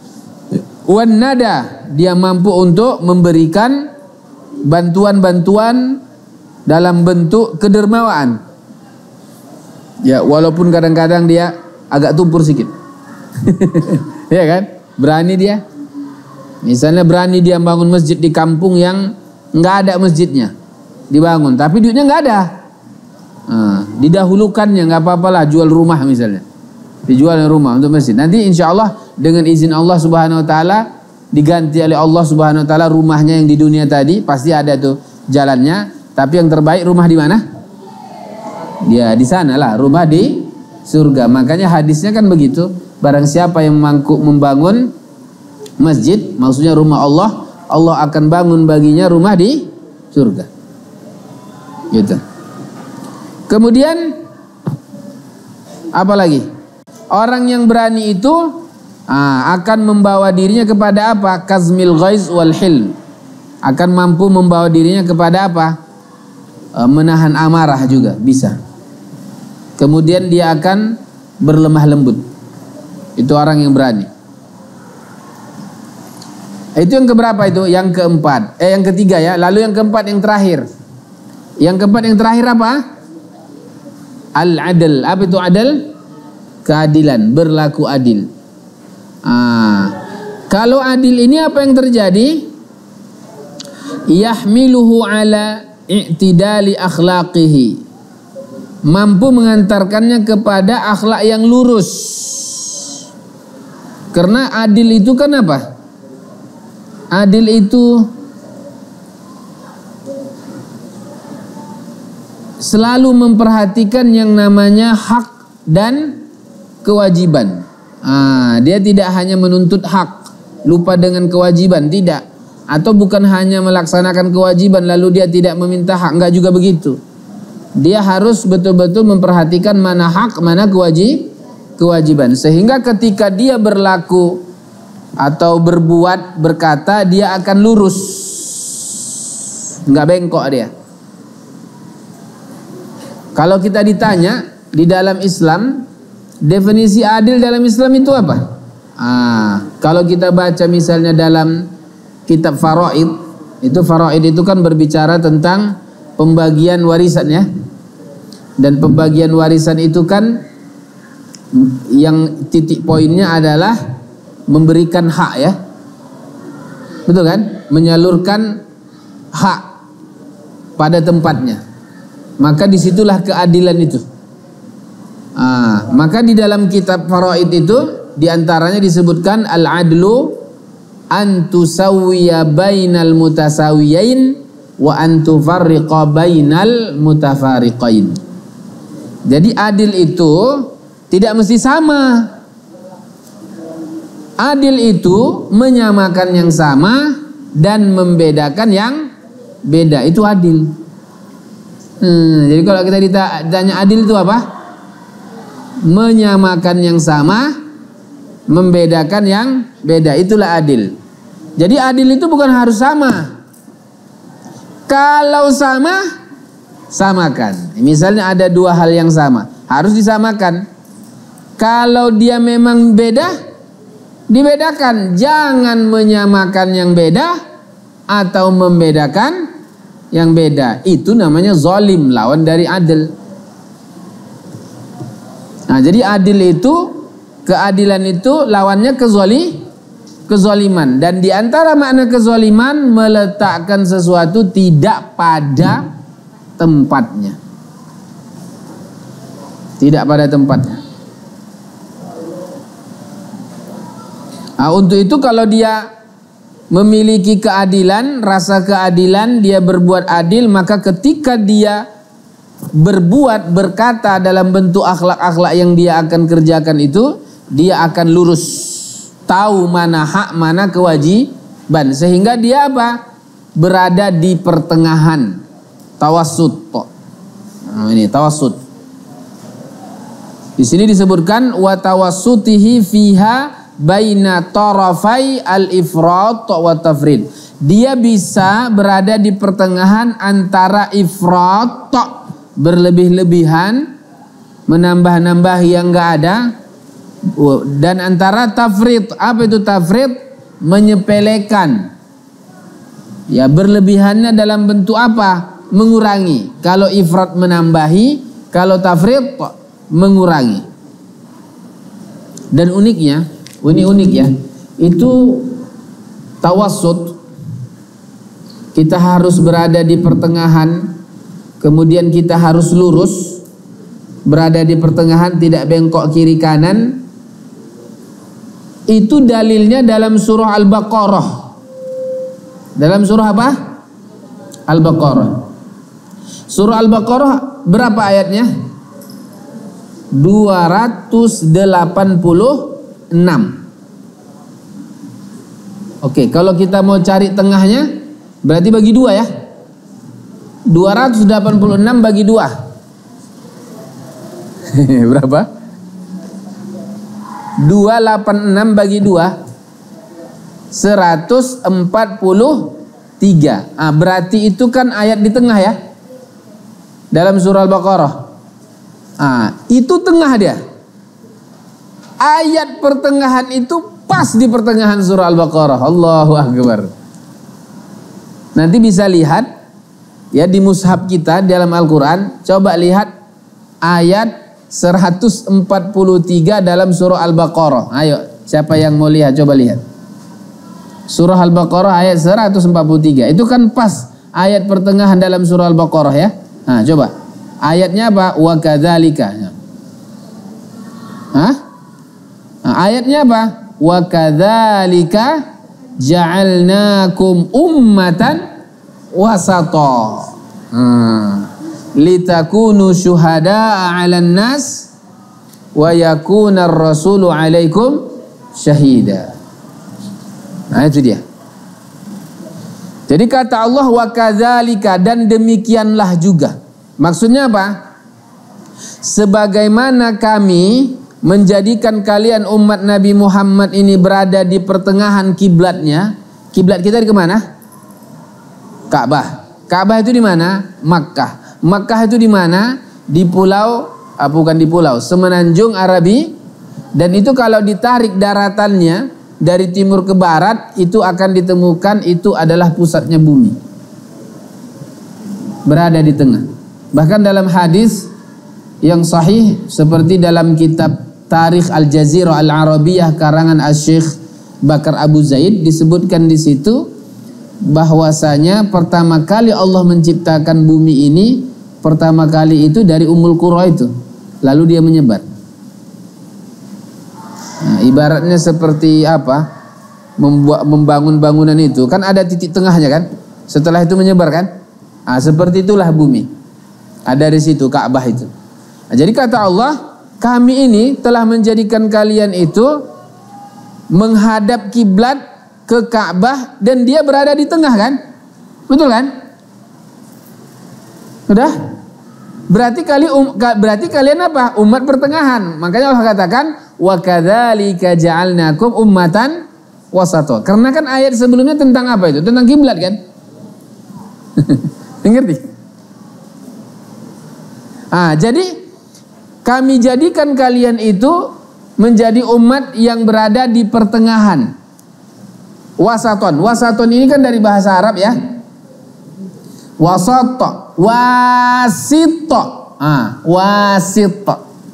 Wan nada, dia mampu untuk memberikan bantuan-bantuan dalam bentuk kedermawaan. Ya, walaupun kadang-kadang dia agak tumpur sedikit. Ya kan? Berani dia. Misalnya berani dia bangun masjid di kampung yang nggak ada masjidnya, dibangun, tapi duitnya nggak ada. Nah, didahulukannya nggak apa-apalah, jual rumah misalnya, dijual rumah untuk masjid. Nanti insya Allah dengan izin Allah Subhanahu Wa Taala diganti oleh Allah Subhanahu Wa Taala rumahnya yang di dunia tadi, pasti ada tuh jalannya. Tapi yang terbaik rumah di mana? Dia di sana lah, rumah di surga. Makanya hadisnya kan begitu. Barang siapa yang mampu membangun masjid, maksudnya rumah Allah, Allah akan bangun baginya rumah di surga. Gitu. Kemudian apa lagi? Orang yang berani itu ah, akan membawa dirinya kepada apa? Kazmil ghaiz wal hilm. Akan mampu membawa dirinya kepada apa? E, menahan amarah juga bisa. Kemudian dia akan berlemah lembut. Itu orang yang berani. Itu yang keberapa itu? Yang keempat. Eh yang ketiga ya. Lalu yang keempat yang terakhir. Yang keempat yang terakhir apa? Al-adl. Apa itu adl? Keadilan, berlaku adil. Ah, kalau adil ini apa yang terjadi? Yahmiluhu ala i'tidali akhlaqihi, mampu mengantarkannya kepada akhlak yang lurus. Karena adil itu kan apa? Adil itu selalu memperhatikan yang namanya hak dan kewajiban. Ah, dia tidak hanya menuntut hak, lupa dengan kewajiban, tidak. Atau bukan hanya melaksanakan kewajiban lalu dia tidak meminta hak, enggak juga begitu. Dia harus betul-betul memperhatikan mana hak, mana kewajib, kewajiban. Sehingga ketika dia berlaku atau berbuat, berkata, dia akan lurus, enggak bengkok dia. Kalau kita ditanya di dalam Islam, definisi adil dalam Islam itu apa? Ah, kalau kita baca misalnya dalam kitab Faraid, itu Faraid itu kan berbicara tentang pembagian warisan ya. Dan pembagian warisan itu kan yang titik poinnya adalah memberikan hak ya. Betul kan? Menyalurkan hak pada tempatnya. Maka disitulah keadilan itu. Ah, maka di dalam kitab Faraid itu diantaranya disebutkan al-adlu an tusawwiya bainal mutasawiyain wa an tufarriqa bainal mutafariqain. Jadi adil itu tidak mesti sama. Adil itu menyamakan yang sama dan membedakan yang beda. Itu adil. Hmm, jadi kalau kita ditanya adil itu apa? Menyamakan yang sama, membedakan yang beda. Itulah adil. Jadi adil itu bukan harus sama. Kalau sama, samakan. Misalnya ada dua hal yang sama, harus disamakan. Kalau dia memang beda, dibedakan. Jangan menyamakan yang beda atau membedakan yang beda. Itu namanya zalim, lawan dari adil. Nah, jadi adil itu, keadilan itu lawannya kezali, kezaliman. Dan di antara makna kezaliman, meletakkan sesuatu tidak pada tempatnya. Tidak pada tempatnya. Nah, untuk itu kalau dia memiliki keadilan, rasa keadilan, dia berbuat adil, maka ketika dia berbuat, berkata dalam bentuk akhlak-akhlak yang dia akan kerjakan itu, dia akan lurus, tahu mana hak, mana kewajiban, sehingga dia apa? Berada di pertengahan, tawassut. Nah, ini tawassut. Di sini disebutkan wa tawassutihi fiha baina tarafai al-ifrat wa tafrid. Dia bisa berada di pertengahan antara ifrat, berlebih-lebihan, menambah-nambah yang enggak ada, dan antara tafrid. Apa itu tafrid? Menyepelekan. Ya, berlebihannya dalam bentuk apa? Mengurangi. Kalau ifrat menambahi, kalau tafrid mengurangi. Dan uniknya, ini unik ya, itu tawassut. Kita harus berada di pertengahan. Kemudian kita harus lurus, berada di pertengahan, tidak bengkok kiri kanan. Itu dalilnya dalam surah Al-Baqarah. Dalam surah apa? Al-Baqarah. Surah Al-Baqarah berapa ayatnya? dua ratus delapan puluh enam. Oke, kalau kita mau cari tengahnya, berarti bagi dua ya. dua ratus delapan puluh enam bagi dua. Berapa? dua ratus delapan puluh enam bagi dua. seratus empat puluh tiga. Ah, berarti itu kan ayat di tengah ya. Dalam surah Al-Baqarah. Ah, itu tengah dia. Ayat pertengahan itu pas di pertengahan surah Al-Baqarah. Allahu Akbar. Nanti bisa lihat ya di mushaf kita dalam Al-Quran. Coba lihat ayat seratus empat puluh tiga dalam surah Al-Baqarah. Ayo, siapa yang mau lihat? Coba lihat. Surah Al-Baqarah ayat seratus empat puluh tiga. Itu kan pas ayat pertengahan dalam surah Al-Baqarah ya. Nah, coba. Ayatnya apa? Wa kadzalika. Hah? Nah, ayatnya apa? Wa kadzalika ja'alnakum ummatan wasata. Hmm. Litakunu syuhada'a 'alan nas wa yakuna ar-rasulu 'alaikum syahida. Nah, itu dia. Jadi kata Allah wa kadzalika, dan demikianlah juga. Maksudnya apa? Sebagaimana kami menjadikan kalian umat Nabi Muhammad ini berada di pertengahan kiblatnya. Kiblat kita di kemana? Ka'bah. Ka'bah itu di mana? Makkah. Makkah itu di mana? Di pulau, ah, bukan di pulau, semenanjung Arabi. Dan itu kalau ditarik daratannya dari timur ke barat, itu akan ditemukan itu adalah pusatnya bumi. Berada di tengah. Bahkan dalam hadis yang sahih seperti dalam kitab Tarikh Al-Jazirah Al-Arabiyah karangan Asy-Syaikh Bakar Abu Zaid, disebutkan di situ bahwasanya pertama kali Allah menciptakan bumi ini, pertama kali itu dari Ummul Qura itu, lalu dia menyebar. Nah, ibaratnya seperti apa? Membuat membangun bangunan itu kan ada titik tengahnya kan? Setelah itu menyebar kan? Nah, seperti itulah bumi. Ada di situ Ka'bah itu. Nah, jadi kata Allah, kami ini telah menjadikan kalian itu menghadap kiblat ke Ka'bah dan dia berada di tengah kan? Betul kan? Udah? Berarti kali um, berarti kalian apa? Umat pertengahan. Makanya Allah katakan wa kadzalika ja'alnakum ummatan wasata. Karena kan ayat sebelumnya tentang apa itu? Tentang kiblat kan? Ngerti? Ah, jadi kami jadikan kalian itu menjadi umat yang berada di pertengahan. Wasaton. Wasaton ini kan dari bahasa Arab ya. Wasata, wasita. Ah, wasita.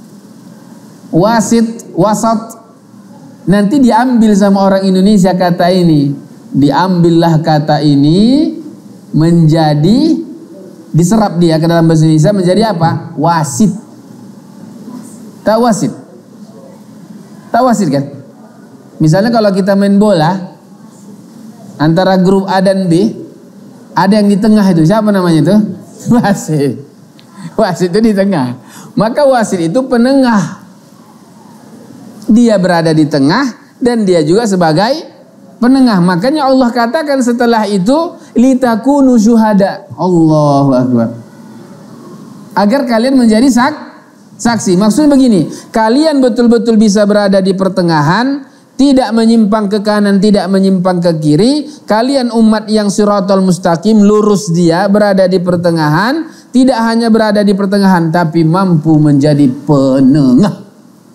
Wasit, wasat. Nanti diambil sama orang Indonesia kata ini. Diambillah kata ini menjadi, diserap dia ke dalam bahasa Indonesia menjadi apa? Wasit. Tak wasit. Tak wasit kan? Misalnya kalau kita main bola antara grup A dan B, ada yang di tengah itu, siapa namanya itu? Wasit. Wasit itu di tengah. Maka wasit itu penengah. Dia berada di tengah dan dia juga sebagai penengah. Makanya Allah katakan setelah itu litakunu syuhada. Allahu Akbar. Agar kalian menjadi sak, saksi. Maksudnya begini, kalian betul-betul bisa berada di pertengahan, tidak menyimpang ke kanan, tidak menyimpang ke kiri. Kalian umat yang siratal mustaqim, lurus dia, berada di pertengahan. Tidak hanya berada di pertengahan, tapi mampu menjadi penengah.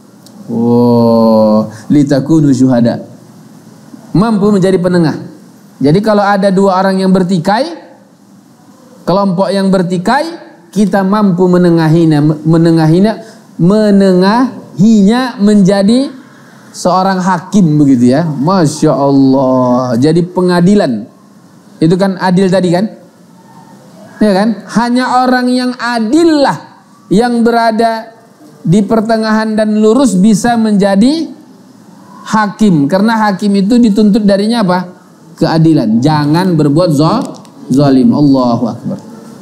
Oh, litakunu syuhada. Mampu menjadi penengah. Jadi kalau ada dua orang yang bertikai, kelompok yang bertikai, kita mampu menengahinya, menengahinya, menengahinya menjadi seorang hakim begitu ya. Masya Allah. Jadi pengadilan. Itu kan adil tadi kan? Ya kan? Hanya orang yang adil lah yang berada di pertengahan dan lurus bisa menjadi hakim. Karena hakim itu dituntut darinya apa? Keadilan. Jangan berbuat zalim. Allahu Akbar.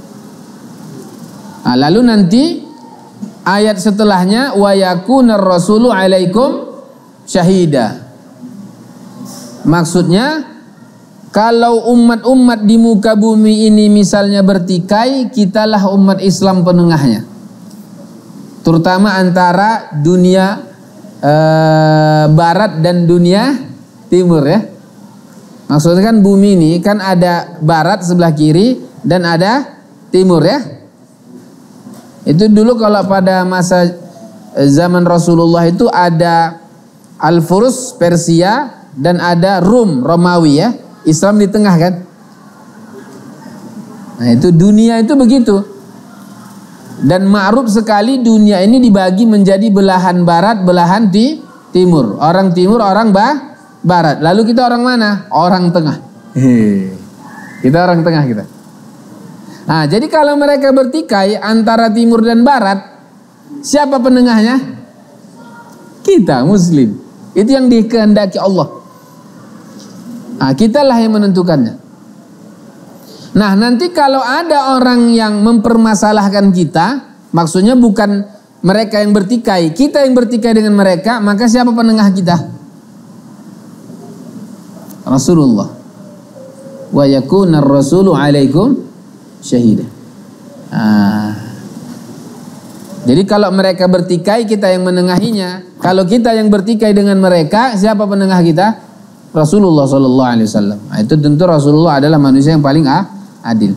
Nah, lalu nanti ayat setelahnya wa yakunar rasulu alaikum syahida. Maksudnya kalau umat-umat di muka bumi ini misalnya bertikai, kitalah umat Islam penengahnya. Terutama antara dunia e, barat dan dunia timur ya. Maksudnya kan bumi ini kan ada barat sebelah kiri dan ada timur ya. Itu dulu kalau pada masa zaman Rasulullah itu ada Al-Furs, Persia, dan ada Rum, Romawi ya. Islam di tengah kan. Nah itu dunia itu begitu. Dan ma'ruf sekali dunia ini dibagi menjadi belahan barat, belahan di timur. Orang timur, orang bah, barat. Lalu kita orang mana? Orang tengah. Hei. Kita orang tengah kita. Nah jadi kalau mereka bertikai antara timur dan barat, siapa penengahnya? Kita Muslim. Itu yang dikehendaki Allah. Nah kitalah yang menentukannya. Nah nanti kalau ada orang yang mempermasalahkan kita, maksudnya bukan mereka yang bertikai, kita yang bertikai dengan mereka, maka siapa penengah kita? Rasulullah. Wa yakunar rasulu alaikum syahida. Nah, jadi kalau mereka bertikai, kita yang menengahinya. Kalau kita yang bertikai dengan mereka, siapa penengah kita? Rasulullah Sallallahu Alaihi Wasallam. Nah, itu tentu Rasulullah adalah manusia yang paling ah, adil.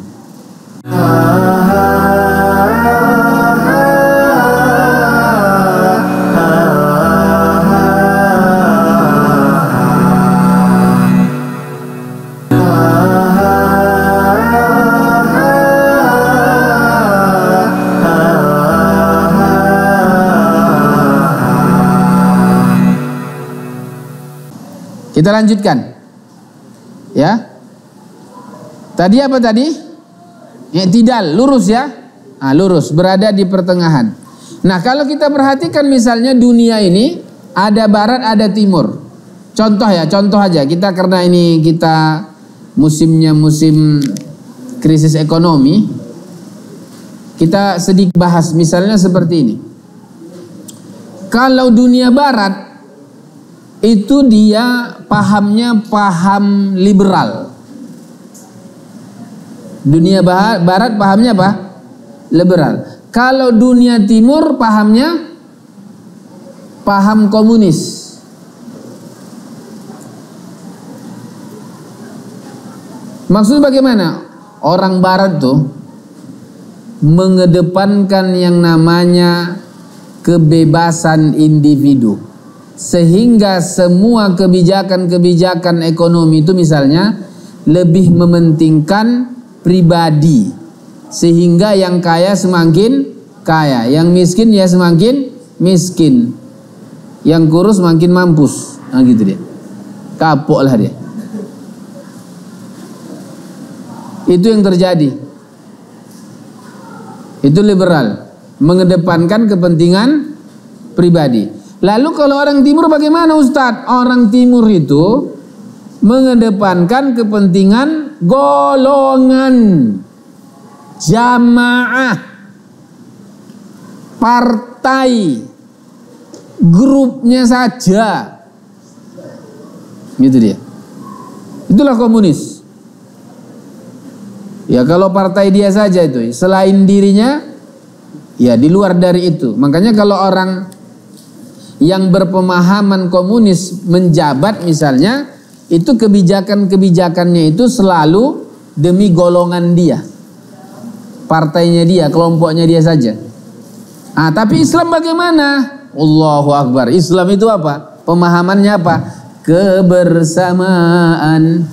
Kita lanjutkan. Ya. Tadi apa tadi? I'tidal, lurus ya. Nah, lurus, berada di pertengahan. Nah, kalau kita perhatikan misalnya dunia ini ada barat, ada timur. Contoh ya, contoh aja. Kita karena ini kita musimnya musim krisis ekonomi, kita sedikit bahas misalnya seperti ini. Kalau dunia barat itu dia pahamnya paham liberal. Dunia barat pahamnya apa? Liberal. Kalau dunia timur pahamnya paham komunis. Maksudnya bagaimana? Orang barat tuh mengedepankan yang namanya kebebasan individu. Sehingga semua kebijakan-kebijakan ekonomi itu misalnya lebih mementingkan pribadi. Sehingga yang kaya semakin kaya, yang miskin ya semakin miskin, yang kurus makin mampus. Nah gitu dia. Kapok lah dia. Itu yang terjadi. Itu liberal, mengedepankan kepentingan pribadi. Lalu kalau orang timur bagaimana Ustadz? Orang timur itu mengedepankan kepentingan golongan, jamaah, partai, grupnya saja. Gitu dia. Itulah komunis. Ya kalau partai dia saja itu, selain dirinya, ya di luar dari itu. Makanya kalau orang yang berpemahaman komunis menjabat misalnya, itu kebijakan-kebijakannya itu selalu demi golongan dia, partainya dia, kelompoknya dia saja. Ah, tapi Islam bagaimana? Allahu Akbar. Islam itu apa? Pemahamannya apa? Kebersamaan,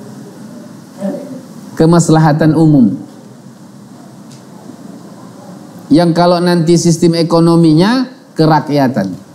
kemaslahatan umum. Yang kalau nanti sistem ekonominya kerakyatan.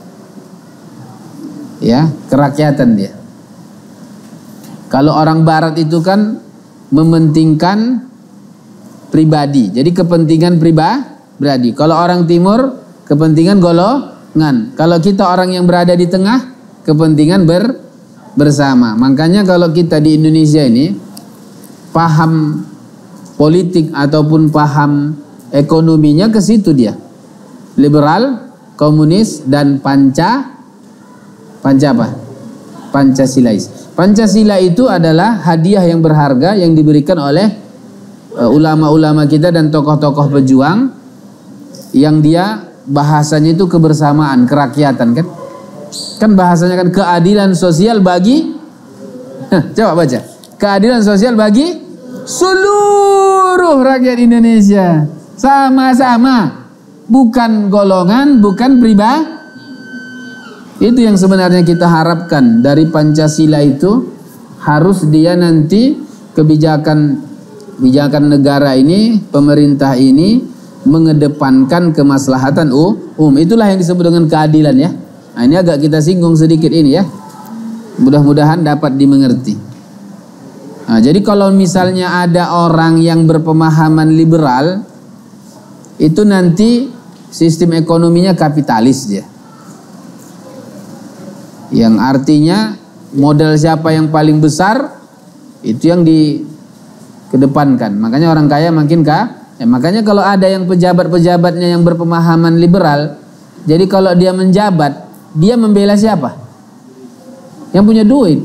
Ya, kerakyatan dia. Kalau orang barat itu kan mementingkan pribadi. Jadi kepentingan pribadi. Kalau orang timur kepentingan golongan. Kalau kita orang yang berada di tengah kepentingan ber, bersama. Makanya kalau kita di Indonesia ini paham politik ataupun paham ekonominya ke situ dia. Liberal, komunis dan panca Panca apa? Pancasilais. Pancasila itu adalah hadiah yang berharga yang diberikan oleh ulama-ulama uh, kita dan tokoh-tokoh pejuang, yang dia bahasanya itu kebersamaan, kerakyatan kan? Kan bahasanya kan keadilan sosial bagi, coba baca, keadilan sosial bagi seluruh rakyat Indonesia sama-sama, bukan golongan, bukan pribadi. Itu yang sebenarnya kita harapkan dari Pancasila itu, harus dia nanti kebijakan kebijakan negara ini, pemerintah ini mengedepankan kemaslahatan umum. Itulah yang disebut dengan keadilan ya. Nah, ini agak kita singgung sedikit ini ya. Mudah-mudahan dapat dimengerti. Nah, jadi kalau misalnya ada orang yang berpemahaman liberal, itu nanti sistem ekonominya kapitalis dia. Yang artinya modal siapa yang paling besar itu yang dikedepankan. Makanya orang kaya makin kaya. Ya, makanya kalau ada yang pejabat-pejabatnya yang berpemahaman liberal, jadi kalau dia menjabat, dia membela siapa? Yang punya duit.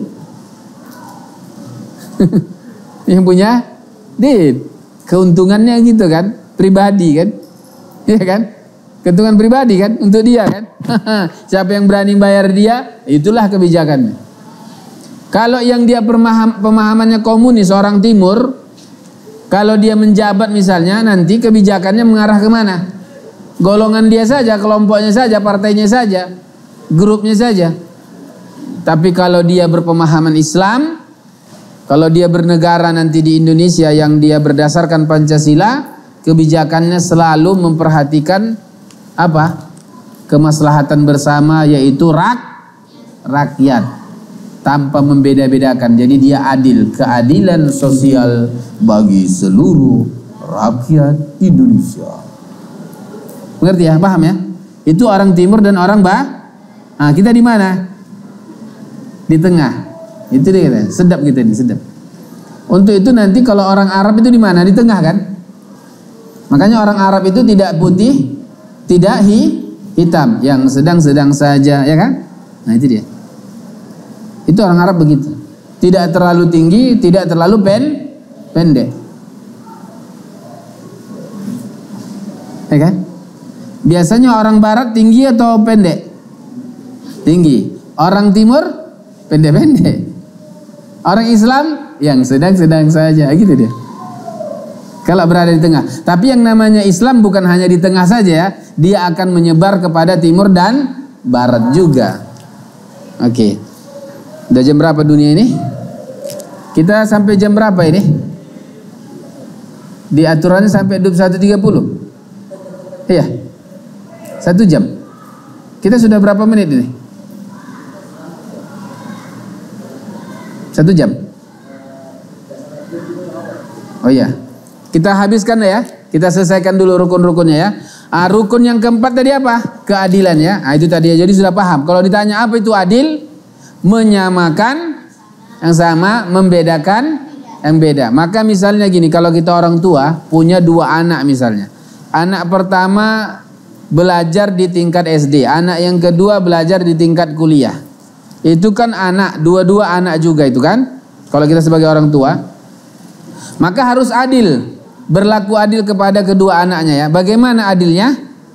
Yang punya duit. Keuntungannya gitu kan, pribadi kan. Iya kan? Keuntungan pribadi kan untuk dia kan. Siapa yang berani bayar dia, itulah kebijakannya. Kalau yang dia pemaham, pemahamannya komunis, orang timur, kalau dia menjabat misalnya, nanti kebijakannya mengarah kemana? Golongan dia saja, kelompoknya saja, partainya saja, grupnya saja. Tapi kalau dia berpemahaman Islam, kalau dia bernegara nanti di Indonesia yang dia berdasarkan Pancasila, kebijakannya selalu memperhatikan apa? Kemaslahatan bersama, yaitu rak, rakyat, tanpa membeda-bedakan. Jadi dia adil, keadilan sosial bagi seluruh rakyat Indonesia. Mengerti ya? Paham ya? Itu orang timur dan orang bah. Nah, kita di mana? Di tengah. Itu dia kita. Sedap kita ini, sedap. Untuk itu nanti kalau orang Arab itu di mana? Di tengah kan? Makanya orang Arab itu tidak putih, tidak hi, hitam, yang sedang-sedang saja, ya kan? Nah, itu dia. Itu orang Arab begitu. Tidak terlalu tinggi, tidak terlalu pen, pendek. Ya kan? Biasanya orang barat tinggi atau pendek? Tinggi. Orang timur pendek-pendek. Orang Islam yang sedang-sedang saja, gitu dia. Kalau berada di tengah. Tapi yang namanya Islam bukan hanya di tengah saja ya. Dia akan menyebar kepada timur dan barat juga. Oke. Okay. Udah jam berapa dunia ini? Kita sampai jam berapa ini? Di aturannya sampai dua puluh satu tiga puluh. Iya. Satu jam. Kita sudah berapa menit ini? Satu jam. Oh iya. Kita habiskan ya. Kita selesaikan dulu rukun-rukunnya ya. Ah, rukun yang keempat tadi apa? Keadilan ya. Ah, itu tadi ya. Jadi sudah paham. Kalau ditanya apa itu adil? Menyamakan yang sama, membedakan yang beda. Maka misalnya gini, kalau kita orang tua punya dua anak misalnya. Anak pertama belajar di tingkat S D, anak yang kedua belajar di tingkat kuliah. Itu kan anak, dua-dua anak juga itu kan. Kalau kita sebagai orang tua, maka harus adil. Berlaku adil kepada kedua anaknya ya. Bagaimana adilnya?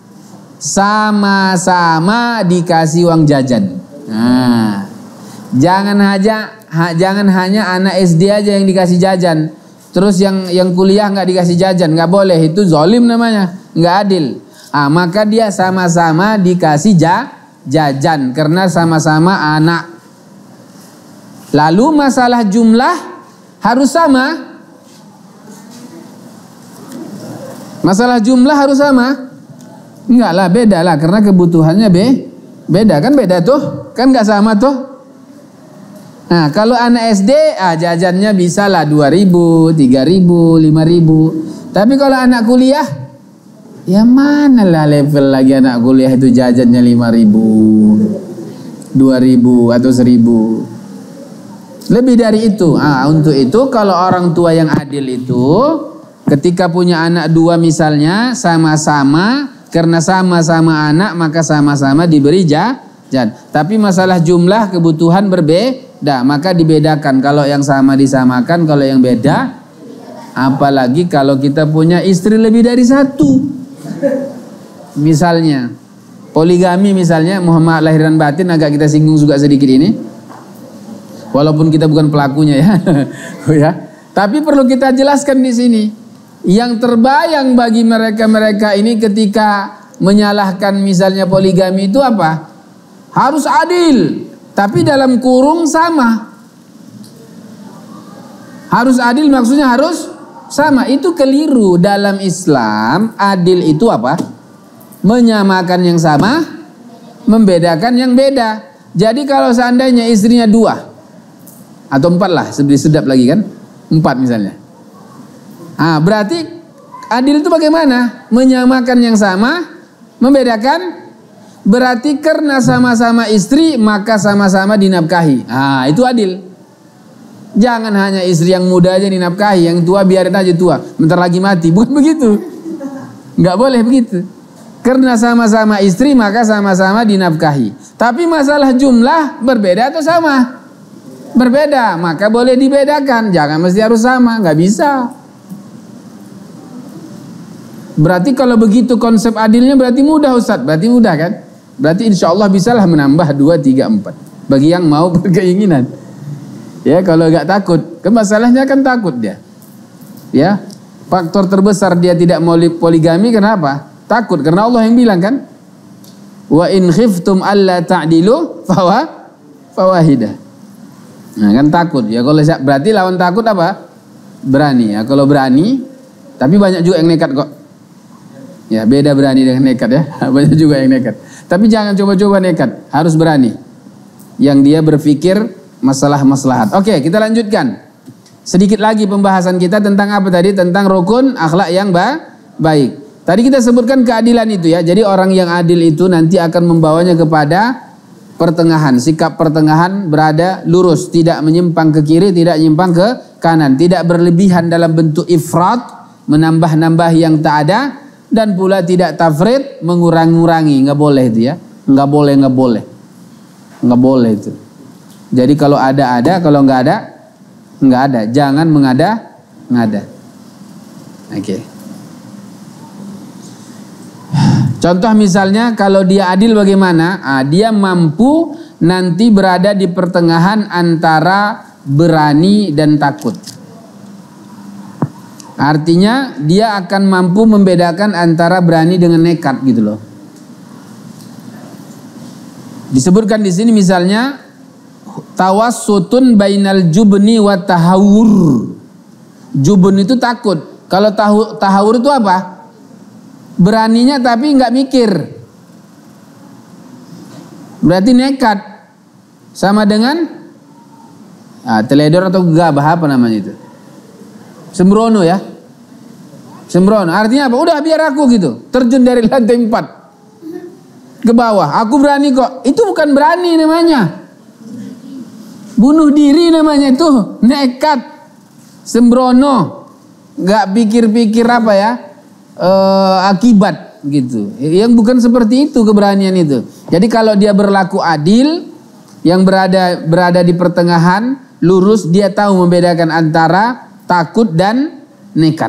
Sama-sama dikasih uang jajan. Nah, jangan aja, ha, jangan hanya anak S D aja yang dikasih jajan. Terus yang yang kuliah nggak dikasih jajan, nggak boleh. Itu zalim namanya, nggak adil. Ah, maka dia sama-sama dikasih ja, jajan karena sama-sama anak. Lalu masalah jumlah harus sama. Masalah jumlah harus sama? Enggak lah, beda lah karena kebutuhannya be, beda kan, beda tuh, kan nggak sama tuh. Nah, kalau anak S D, ah, jajannya bisa lah dua ribu, tiga ribu, lima ribu. Tapi kalau anak kuliah, ya mana lah level lagi anak kuliah itu jajannya lima ribu, dua ribu atau seribu. Lebih dari itu. Ah, untuk itu kalau orang tua yang adil itu, ketika punya anak dua misalnya, sama-sama, karena sama-sama anak maka sama-sama diberi jajan. Tapi masalah jumlah kebutuhan berbeda, maka dibedakan. Kalau yang sama disamakan, kalau yang beda, apalagi kalau kita punya istri lebih dari satu. Misalnya poligami misalnya, Muhammad lahiran batin, agak kita singgung juga sedikit ini. Walaupun kita bukan pelakunya ya. Ya. Tapi perlu kita jelaskan di sini. Yang terbayang bagi mereka-mereka ini ketika menyalahkan misalnya poligami itu apa? harus adil, tapi dalam kurung sama. Harus adil maksudnya harus sama. Itu keliru. Dalam Islam adil itu apa? Menyamakan yang sama, membedakan yang beda. Jadi kalau seandainya istrinya dua atau empat lah, lebih sedap lagi kan, empat misalnya. Ah, berarti adil itu bagaimana? Menyamakan yang sama, membedakan. Berarti karena sama-sama istri maka sama-sama dinafkahi. Ah, itu adil. Jangan hanya istri yang muda aja dinafkahi, yang tua biarin aja tua, bentar lagi mati. Bukan begitu. Nggak boleh begitu. Karena sama-sama istri maka sama-sama dinafkahi. Tapi masalah jumlah berbeda atau sama? Berbeda, maka boleh dibedakan. Jangan mesti harus sama, nggak bisa. Berarti kalau begitu konsep adilnya berarti mudah Ustaz. Berarti mudah kan? Berarti insya Allah bisalah menambah dua, tiga, empat. Bagi yang mau berkeinginan. Ya, kalau nggak takut. Kan masalahnya kan takut dia. Ya, faktor terbesar dia tidak mau poligami kenapa? Takut, karena Allah yang bilang kan, wa in khiftum alla ta'dilu fawa fawahidah. Nah kan takut ya. Kalau berarti lawan takut apa? Berani ya. Kalau berani, tapi banyak juga yang nekat kok. Ya beda berani dengan nekat ya. Banyak juga yang nekat. Tapi jangan coba-coba nekat, harus berani. Yang dia berpikir masalah maslahat. Oke, kita lanjutkan. Sedikit lagi pembahasan kita tentang apa tadi? Tentang rukun akhlak yang ba baik. Tadi kita sebutkan keadilan itu ya. Jadi orang yang adil itu nanti akan membawanya kepada pertengahan. Sikap pertengahan berada lurus. Tidak menyimpang ke kiri, tidak menyimpang ke kanan. Tidak berlebihan dalam bentuk ifrat, menambah-nambah yang tak ada. Dan pula tidak tafrid, mengurang-ngurangi. Nggak boleh itu ya. Nggak boleh, nggak boleh. Nggak boleh itu. Jadi kalau ada, ada. Kalau nggak ada, nggak ada. Jangan mengada, ngada. Oke. Okay. Contoh misalnya kalau dia adil bagaimana? Ah, dia mampu nanti berada di pertengahan antara berani dan takut. Artinya dia akan mampu membedakan antara berani dengan nekat gitu loh. Disebutkan di sini misalnya tawassutun bainal jubni wa tahawur. Jubun itu takut. Kalau tahu tahawur itu apa? Beraninya tapi nggak mikir. Berarti nekat. Sama dengan ah, teledor atau gegabah apa namanya itu? Sembrono ya. Sembrono. Artinya apa? Udah biar aku gitu. Terjun dari lantai empat ke bawah. Aku berani kok. Itu bukan berani namanya. Bunuh diri namanya itu. Nekat. Sembrono. Gak pikir-pikir apa ya. E, akibat gitu. Yang bukan seperti itu keberanian itu. Jadi kalau dia berlaku adil, yang berada berada di pertengahan, lurus, dia tahu membedakan antara takut dan nekat.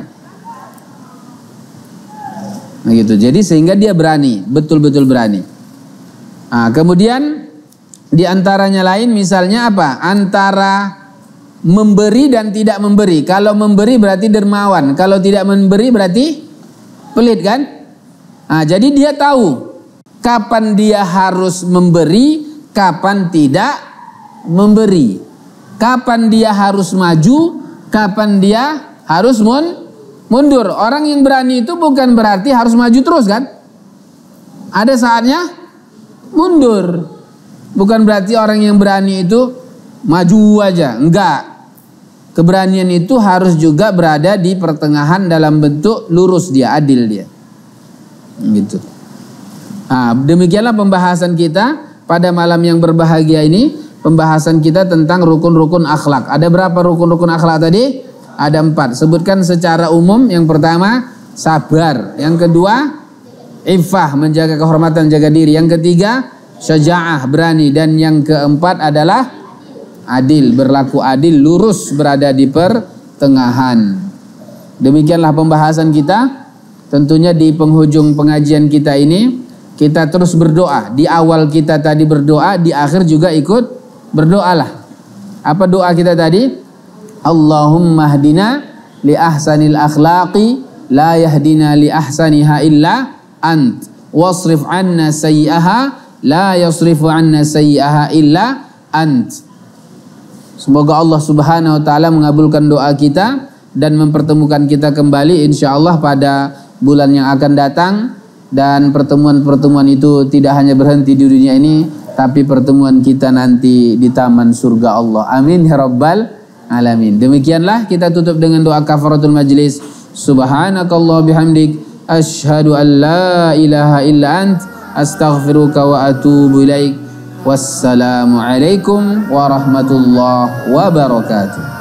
Nah gitu. Jadi sehingga dia berani, betul-betul berani. Nah, kemudian di antaranya lain misalnya apa? Antara memberi dan tidak memberi. Kalau memberi berarti dermawan, kalau tidak memberi berarti pelit kan? Nah, jadi dia tahu kapan dia harus memberi, kapan tidak memberi. Kapan dia harus maju, kapan dia harus mundur. Orang yang berani itu bukan berarti harus maju terus kan? Ada saatnya mundur. Bukan berarti orang yang berani itu maju aja. Enggak. Keberanian itu harus juga berada di pertengahan dalam bentuk lurus dia, adil dia. Gitu. Nah, demikianlah pembahasan kita pada malam yang berbahagia ini. Pembahasan kita tentang rukun-rukun akhlak. Ada berapa rukun-rukun akhlak tadi? Ada empat. Sebutkan secara umum. Yang pertama, sabar. Yang kedua, iffah, menjaga kehormatan, jaga diri. Yang ketiga, syaja'ah, berani. Dan yang keempat adalah adil, berlaku adil, lurus, berada di pertengahan. Demikianlah pembahasan kita. Tentunya di penghujung pengajian kita ini, kita terus berdoa. Di awal kita tadi berdoa, di akhir juga ikut berdoalah. Apa doa kita tadi? Allahumma hdina li ahsanil akhlaqi la yahdina li ahsaniha illa ant wasrif anna sayyi'aha la yasrifu anna sayyi'aha illa ant. Semoga Allah Subhanahu wa taala mengabulkan doa kita dan mempertemukan kita kembali insyaallah pada bulan yang akan datang, dan pertemuan-pertemuan itu tidak hanya berhenti di dunia ini, tapi pertemuan kita nanti di taman surga Allah. Amin ya rabbal alamin. Demikianlah kita tutup dengan doa kafaratul majlis. Subhanakallah bihamdik asyhadu an la ilaha illa ant astaghfiruka wa atubu ilaik. Wassalamu alaikum warahmatullahi wabarakatuh.